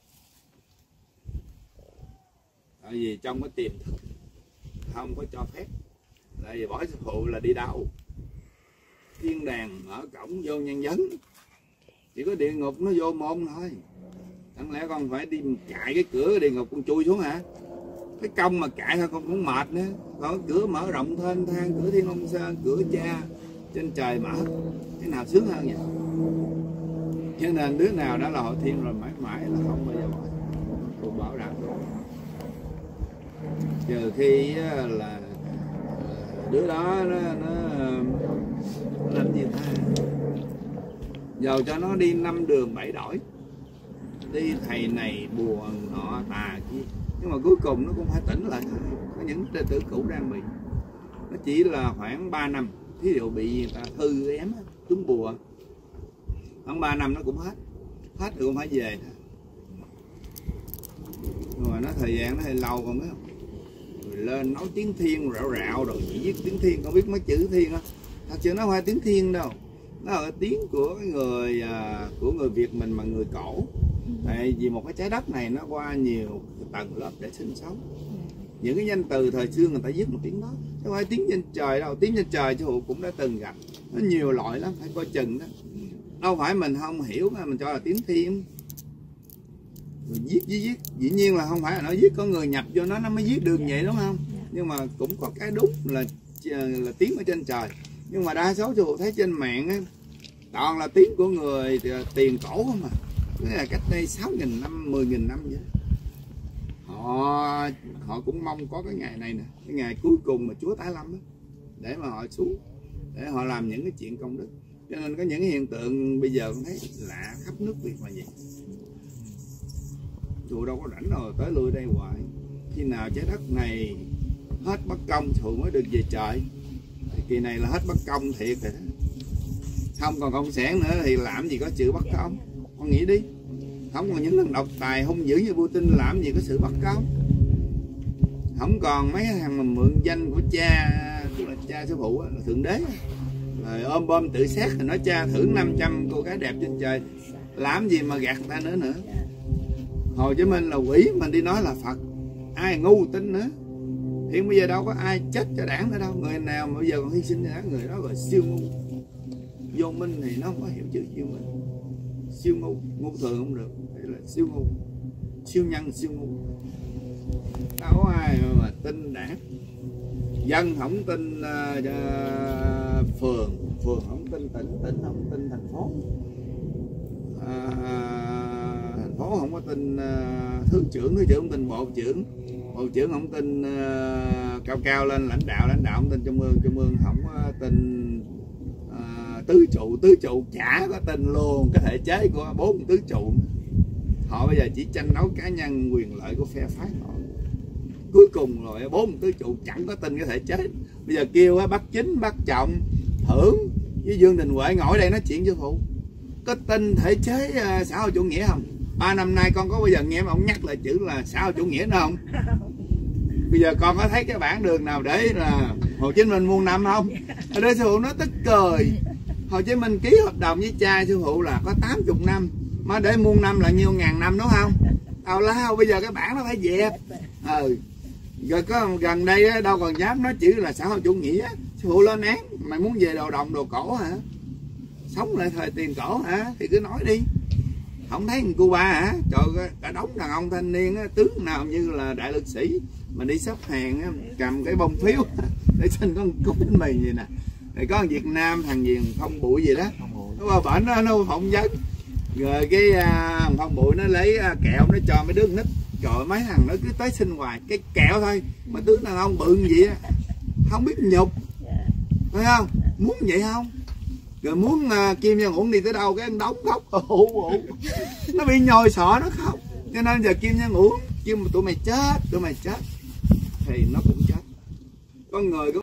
Speaker 1: Tại vì trong cái tiềm thức không có cho phép. Tại vì bỏ sư phụ là đi đâu? Thiên đàng mở cổng vô nhân dân, chỉ có địa ngục nó vô môn thôi. Chẳng lẽ con phải đi cạy cái cửa địa ngục con chui xuống hả? Cái công mà cạy thôi con cũng mệt nữa. Có cửa mở rộng thênh thang, cửa Thiên Long Sơn, cửa cha trên trời mở, cái nào sướng hơn vậy? Cho nên đứa nào đã là hội thiên rồi mãi mãi là không bao giờ bỏ. Tôi bảo đảm trừ khi là đứa đó nó, nó, nó làm gì ta, giàu cho nó đi năm đường bảy đổi, đi thầy này bùa nọ tà kia, nhưng mà cuối cùng nó cũng phải tỉnh lại. Có những đệ tử cũ đang bị, nó chỉ là khoảng ba năm, thí dụ bị người ta thư ém trúng bùa, khoảng ba năm nó cũng hết, hết rồi cũng phải về. Rồi nó thời gian nó hơi lâu còn biết không, rồi lên nói tiếng Thiên rạo rạo rồi chỉ viết tiếng Thiên, không biết mấy chữ Thiên á, thật sự nó không phải tiếng Thiên đâu, nó là tiếng của cái người à, của người Việt mình mà người cổ. Tại vì một cái trái đất này nó qua nhiều tầng lớp để sinh sống, những cái danh từ thời xưa người ta viết một tiếng đó, chứ không phải tiếng trên trời đâu. Tiếng trên trời chứ Hụ cũng đã từng gặp, nó nhiều loại lắm, phải coi chừng đó, đâu phải mình không hiểu mà mình cho là tiếng Thiên. Rồi viết viết viết dĩ nhiên là không phải là nó viết, có người nhập vô nó nó mới viết được vậy đúng không, nhưng mà cũng có cái đúng là là tiếng ở trên trời. Nhưng mà đa số Hụ thấy trên mạng á, toàn là tiếng của người tiền cổ không mà, cái là cách đây sáu nghìn năm, mười nghìn năm vậy. Họ họ cũng mong có cái ngày này nè, cái ngày cuối cùng mà Chúa tái lâm đó, để mà họ xuống, để họ làm những cái chuyện công đức. Cho nên có những cái hiện tượng bây giờ cũng thấy lạ khắp nước Việt mà vậy. Chùa đâu có rảnh rồi tới lui đây hoài. Khi nào trái đất này hết bất công chùa mới được về trời. Thì kỳ này là hết bất công thiệt rồi đó. Không còn cộng sản nữa thì làm gì có sự bất công. Con nghĩ đi, không còn những thằng độc tài hung dữ như Putin làm gì có sự bất công. Không còn mấy thằng mà mượn danh của cha, tức là cha sư phụ là thượng đế, rồi ôm bom tự sát rồi nói cha thưởng năm trăm cô gái đẹp trên trời, làm gì mà gạt ta nữa nữa. Hồ Chí Minh là quỷ mình đi nói là Phật, ai ngu tin nữa. Hiện bây giờ đâu có ai chết cho đảng nữa đâu, người nào mà bây giờ còn hy sinh cho đảng, người đó là siêu ngu. Vô minh thì nó không có hiểu chữ siêu minh, siêu ngu, ngu thường không được, đây là siêu ngu, siêu nhân siêu ngu. Đâu có ai mà tin đảng. Dân không tin uh, uh, phường, phường không tin tỉnh, tỉnh không tin thành phố, uh, thành phố không có tin uh, thứ trưởng, thứ trưởng không tin bộ trưởng, bộ trưởng không tin uh, cao cao lên lãnh đạo, lãnh đạo không tin trung ương, trung ương không uh, tin uh, tứ trụ, tứ trụ chả có tin luôn cái thể chế của bốn tứ trụ. Họ bây giờ chỉ tranh đấu cá nhân quyền lợi của phe phái họ. Cuối cùng rồi bốn tứ trụ chẳng có tin cái thể chế. Bây giờ kêu á Bắc Chính, Bắc Trọng, Thưởng với Dương Đình Huệ ngồi đây nói chuyện với phụ, có tin thể chế uh, xã hội chủ nghĩa không? Ba năm nay con có bao giờ nghe ông nhắc lại chữ là xã hội chủ nghĩa nữa không? Bây giờ con có thấy cái bản đường nào để là Hồ Chí Minh muôn năm không? Ở đây sư phụ nó tức cười. Hồ Chí Minh ký hợp đồng với cha sư phụ là có tám mươi năm, mà để muôn năm là nhiêu ngàn năm đúng không? Tào lao bây giờ cái bản nó phải dẹp. Ừ. Rồi có gần đây đâu còn dám nói chữ là xã hội chủ nghĩa. Sư phụ lên án, mày muốn về đồ đồng đồ cổ hả? Sống lại thời tiền cổ hả? Thì cứ nói đi. Không thấy người Cuba hả? Trời, cả đống đàn ông thanh niên tướng nào như là đại lực sĩ mà đi xếp hàng cầm cái bông phiếu để xin con cúc bánh mì gì nè. Rồi có Việt Nam thằng gì Phong Bụi gì đó, nó qua bển nó nó phỏng vấn, rồi cái uh, Phong Bụi nó lấy uh, kẹo nó cho mấy đứa nít. Trời, mấy thằng nó cứ tới xin hoài cái kẹo thôi mà tướng đàn ông bự gì á, không biết nhục, phải không? Muốn vậy không? Rồi muốn uh, Kim Jong Un đi tới đâu cái đóng khóc ủ ủ, nó bị nhồi sọ nó khóc. Cho nên giờ Kim Jong Un kêu tụi mày chết, tụi mày chết thì nó cũng chết. Con người